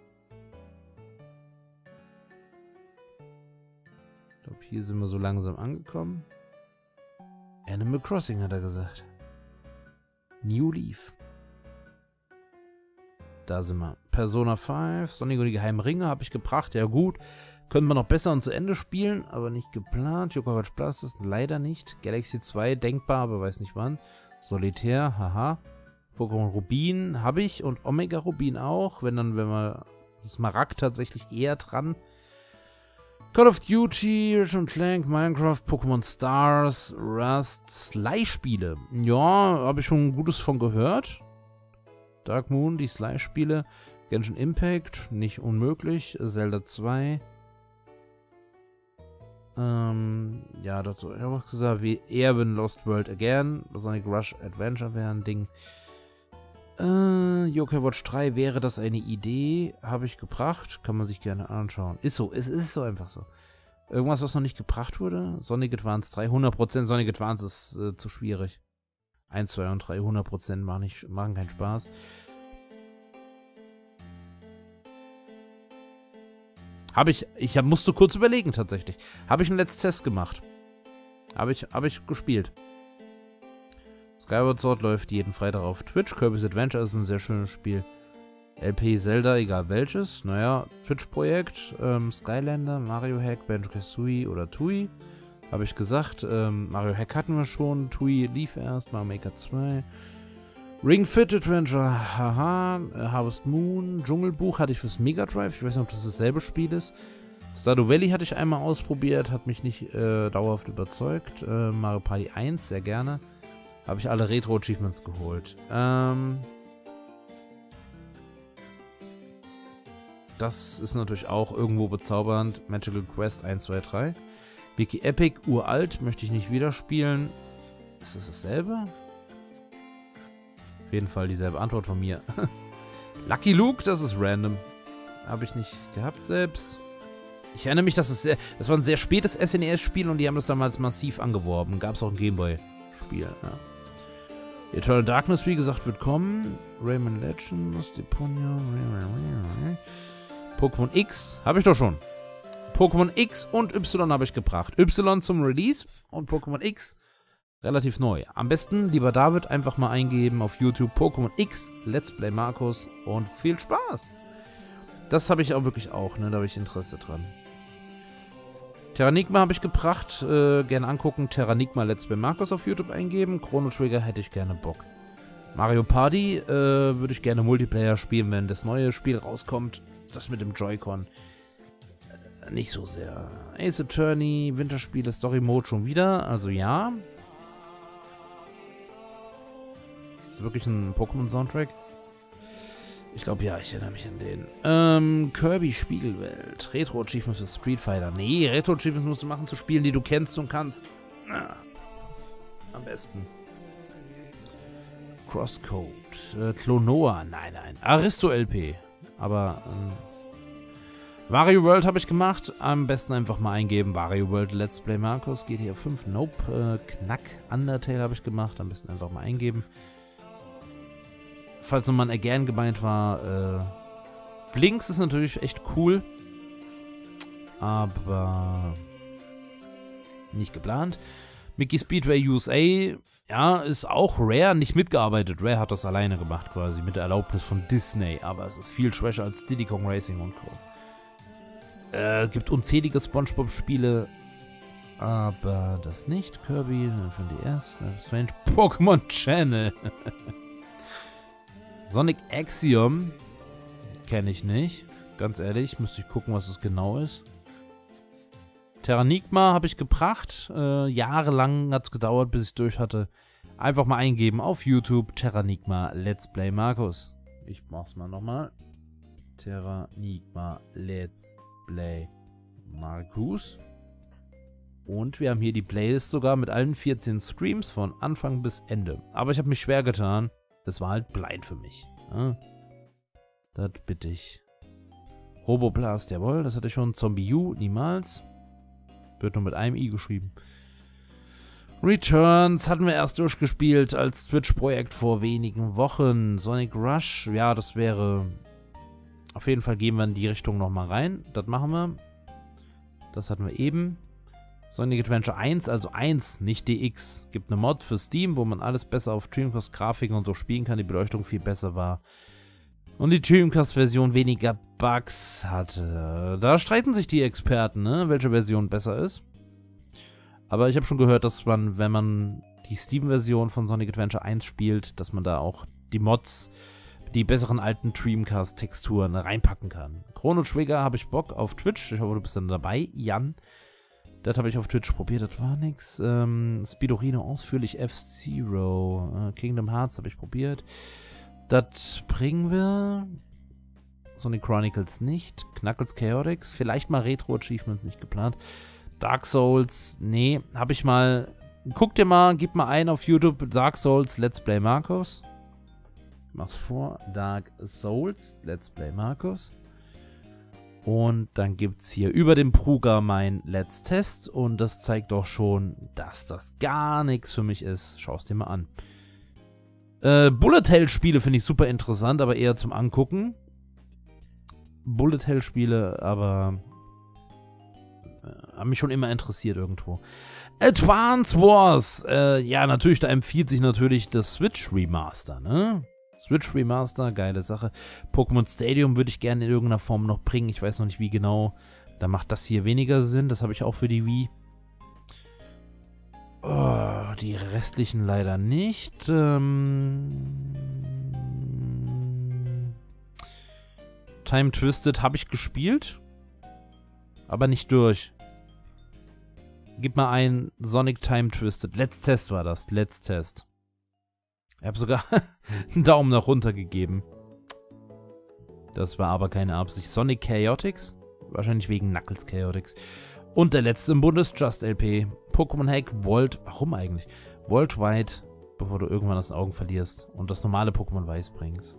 Ich glaube, hier sind wir so langsam angekommen. Animal Crossing, hat er gesagt. New Leaf. Da sind wir. Persona fünf, Sonic und die geheimen Ringe habe ich gebracht. Ja gut, können wir noch besser und zu Ende spielen, aber nicht geplant. Yokai Watch Blasters leider nicht. Galaxy zwei denkbar, aber weiß nicht wann. Solitär, haha. Pokémon Rubin habe ich und Omega Rubin auch. Wenn dann, wenn wir Smaragd tatsächlich eher dran. Call of Duty, Ratchet und Clank, Minecraft, Pokémon Stars, Rust, Sly-Spiele. Ja, habe ich schon Gutes von gehört. Dark Moon, die Sly-Spiele. Genshin Impact, nicht unmöglich. Zelda zwei. Ähm, ja, dazu habe ich auch gesagt, wie Erwin Lost World Again. Sonic Rush Adventure wäre ein Ding. Äh, Yokai Watch drei wäre das eine Idee. Habe ich gebracht. Kann man sich gerne anschauen. Ist so, es ist so einfach so. Irgendwas, was noch nicht gebracht wurde? Sonic Advance drei, hundert Prozent Sonic Advance ist äh, zu schwierig. eins, zwei und drei, hundert Prozent machen, nicht, machen keinen Spaß. Habe ich, ich hab, musste kurz überlegen tatsächlich. Habe ich einen Let's Test gemacht. Habe ich, hab ich gespielt. Skyward Sword läuft jeden Freitag auf Twitch. Kirby's Adventure ist ein sehr schönes Spiel. L P Zelda, egal welches. Naja, Twitch-Projekt. Ähm, Skylander, Mario Hack, Banjo-Kazooie oder Tui. Habe ich gesagt. Ähm, Mario Hack hatten wir schon. Tui lief erst. Mario Maker zwei. Ring Fit Adventure, haha. Harvest Moon. Dschungelbuch hatte ich fürs Mega Drive. Ich weiß nicht, ob das dasselbe Spiel ist. Stardew Valley hatte ich einmal ausprobiert. Hat mich nicht äh, dauerhaft überzeugt. Äh, Mario Party eins, sehr gerne. Habe ich alle Retro-Achievements geholt. Ähm, das ist natürlich auch irgendwo bezaubernd. Magical Quest eins, zwei, drei. Wiki Epic, uralt, möchte ich nicht wieder spielen. Ist das dasselbe? Auf jeden Fall dieselbe Antwort von mir. Lucky Luke, das ist random. Habe ich nicht gehabt selbst. Ich erinnere mich, dass es sehr, das war ein sehr spätes S N E S-Spiel und die haben das damals massiv angeworben. Gab es auch ein Gameboy-Spiel, ja. Eternal Darkness, wie gesagt, wird kommen. Rayman Legends, Deponia, Pokémon X, habe ich doch schon. Pokémon X und Y habe ich gebracht. Y zum Release und Pokémon X Relativ neu. Am besten, lieber David, einfach mal eingeben auf YouTube Pokémon X, Let's Play Markus und viel Spaß. Das habe ich auch wirklich auch, ne? Da habe ich Interesse dran. Terranigma habe ich gebracht. Äh, gerne angucken. Terranigma Let's Play Markus auf YouTube eingeben. Chrono Trigger hätte ich gerne Bock. Mario Party äh, würde ich gerne Multiplayer spielen, wenn das neue Spiel rauskommt. Das mit dem Joy-Con. Äh, nicht so sehr. Ace Attorney, Winterspiele, Story Mode schon wieder. Also ja. Ist das wirklich ein Pokémon-Soundtrack? Ich glaube ja, ich erinnere mich an den. Ähm, Kirby Spiegelwelt. Retro Achievements für Street Fighter. Nee, Retro Achievements musst du machen zu Spielen, die du kennst und kannst. Ah, am besten. Crosscode. Äh, Klonoa. Nein, nein. Aristo L P. Aber, ähm, Wario World habe ich gemacht. Am besten einfach mal eingeben. Wario World Let's Play Markus. G T A fünf. Nope. Äh, Knack. Undertale habe ich gemacht. Am besten einfach mal eingeben. Falls nochmal ein Again gemeint war, äh, Blinks ist natürlich echt cool, aber nicht geplant. Mickey Speedway U S A, ja, ist auch Rare, nicht mitgearbeitet. Rare hat das alleine gemacht quasi, mit der Erlaubnis von Disney, aber es ist viel schwächer als Diddy Kong Racing und Co. Äh, gibt unzählige SpongeBob-Spiele, aber das nicht. Kirby, für D S, Strange Pokémon Channel. Sonic Axiom kenne ich nicht. Ganz ehrlich, müsste ich gucken, was es genau ist. Terranigma habe ich gebracht. Äh, jahrelang hat es gedauert, bis ich es durch hatte. Einfach mal eingeben auf YouTube. Terranigma Let's Play Markus. Ich mach's mal nochmal. Terranigma Let's Play Markus. Und wir haben hier die Playlist sogar mit allen vierzehn Streams von Anfang bis Ende. Aber ich habe mich schwer getan. Das war halt blind für mich. Ja. Das bitte ich. Roboblast, jawohl, das hatte ich schon. Zombie U, niemals. Wird nur mit einem I geschrieben. Returns hatten wir erst durchgespielt als Twitch-Projekt vor wenigen Wochen. Sonic Rush, ja, das wäre... Auf jeden Fall gehen wir in die Richtung nochmal rein. Das machen wir. Das hatten wir eben. Sonic Adventure eins, also eins, nicht D X. Gibt eine Mod für Steam, wo man alles besser auf Dreamcast-Grafiken und so spielen kann. Die Beleuchtung viel besser war. Und die Dreamcast-Version weniger Bugs hatte. Da streiten sich die Experten, ne, welche Version besser ist. Aber ich habe schon gehört, dass man, wenn man die Steam-Version von Sonic Adventure eins spielt, dass man da auch die Mods, die besseren alten Dreamcast-Texturen reinpacken kann. Chrono Trigger habe ich Bock auf Twitch. Ich hoffe, du bist dann dabei, Jan. Das habe ich auf Twitch probiert, das war nix. Ähm, Speedorino ausführlich, F-Zero. Äh, Kingdom Hearts habe ich probiert. Das bringen wir. Sonic Chronicles nicht. Knuckles Chaotix. Vielleicht mal Retro Achievements, nicht geplant. Dark Souls, nee. Habe ich mal. Guck dir mal, gib mal ein auf YouTube. Dark Souls, Let's Play Markus. Mach's vor. Dark Souls, Let's Play Markus. Und dann gibt es hier über dem Pruger mein Let's Test. Und das zeigt doch schon, dass das gar nichts für mich ist. Schau es dir mal an. Äh, Bullet Hell Spiele finde ich super interessant, aber eher zum Angucken. Bullet Hell Spiele, aber äh, haben mich schon immer interessiert irgendwo. Advance Wars. Äh, ja, natürlich, da empfiehlt sich natürlich das Switch Remaster, ne? Switch Remaster, geile Sache. Pokémon Stadium würde ich gerne in irgendeiner Form noch bringen. Ich weiß noch nicht, wie genau. Da macht das hier weniger Sinn. Das habe ich auch für die Wii. Oh, die restlichen leider nicht. Ähm Time Twisted habe ich gespielt. Aber nicht durch. Gib mal ein Sonic Time Twisted. Let's Test war das. Let's Test. Ich habe sogar einen Daumen nach runter gegeben. Das war aber keine Absicht. Sonic Chaotix. Wahrscheinlich wegen Knuckles Chaotix. Und der letzte im Bundes, Just L P. Pokémon Hack World. Warum eigentlich? Worldwide, bevor du irgendwann aus den Augen verlierst und das normale Pokémon Weiß bringst.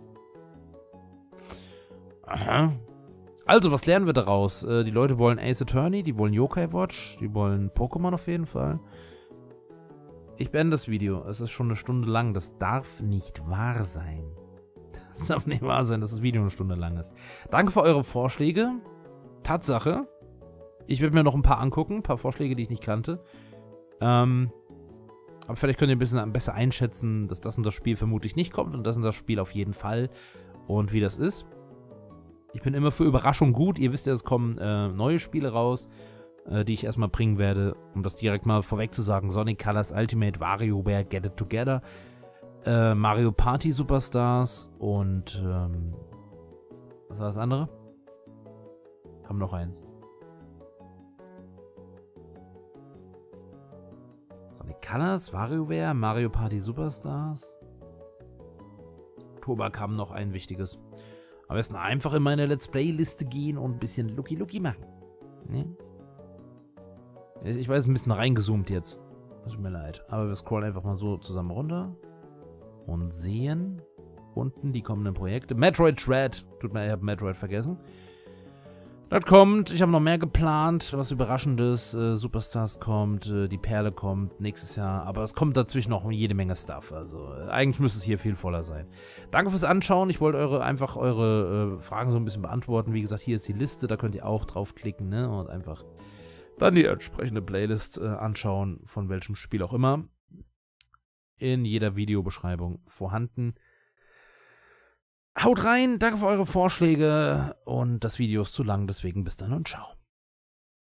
Aha. Also, was lernen wir daraus? Äh, die Leute wollen Ace Attorney, die wollen Yokai Watch, die wollen Pokémon auf jeden Fall. Ich beende das Video. Es ist schon eine Stunde lang. Das darf nicht wahr sein. Das darf nicht wahr sein, dass das Video eine Stunde lang ist. Danke für eure Vorschläge. Tatsache. Ich werde mir noch ein paar angucken. Ein paar Vorschläge, die ich nicht kannte. Ähm, Aber vielleicht könnt ihr ein bisschen besser einschätzen, dass das und das Spiel vermutlich nicht kommt und das und das Spiel auf jeden Fall. Und wie das ist. Ich bin immer für Überraschung gut. Ihr wisst ja, es kommen äh, neue Spiele raus, äh, die ich erstmal bringen werde. Um das direkt mal vorweg zu sagen. Sonic Colors Ultimate, WarioWare Get It Together, äh, Mario Party Superstars und ähm, was war das andere? Haben noch eins. Sonic Colors, WarioWare, Mario Party Superstars. Oktober kam noch ein wichtiges. Am besten einfach in meine Let's Play-Liste gehen und ein bisschen Lucky-Lucky machen. Ne? Ich weiß, ein bisschen reingezoomt jetzt. Tut mir leid. Aber wir scrollen einfach mal so zusammen runter. Und sehen unten die kommenden Projekte. Metroid Dread. Tut mir leid, ich habe Metroid vergessen. Das kommt. Ich habe noch mehr geplant. Was Überraschendes. Äh, Superstars kommt. Äh, die Perle kommt nächstes Jahr. Aber es kommt dazwischen noch jede Menge Stuff. Also äh, eigentlich müsste es hier viel voller sein. Danke fürs Anschauen. Ich wollte eure einfach eure äh, Fragen so ein bisschen beantworten. Wie gesagt, hier ist die Liste. Da könnt ihr auch draufklicken, ne? Und einfach dann die entsprechende Playlist äh, anschauen. Von welchem Spiel auch immer. In jeder Videobeschreibung vorhanden. Haut rein, danke für eure Vorschläge und das Video ist zu lang, deswegen bis dann und ciao.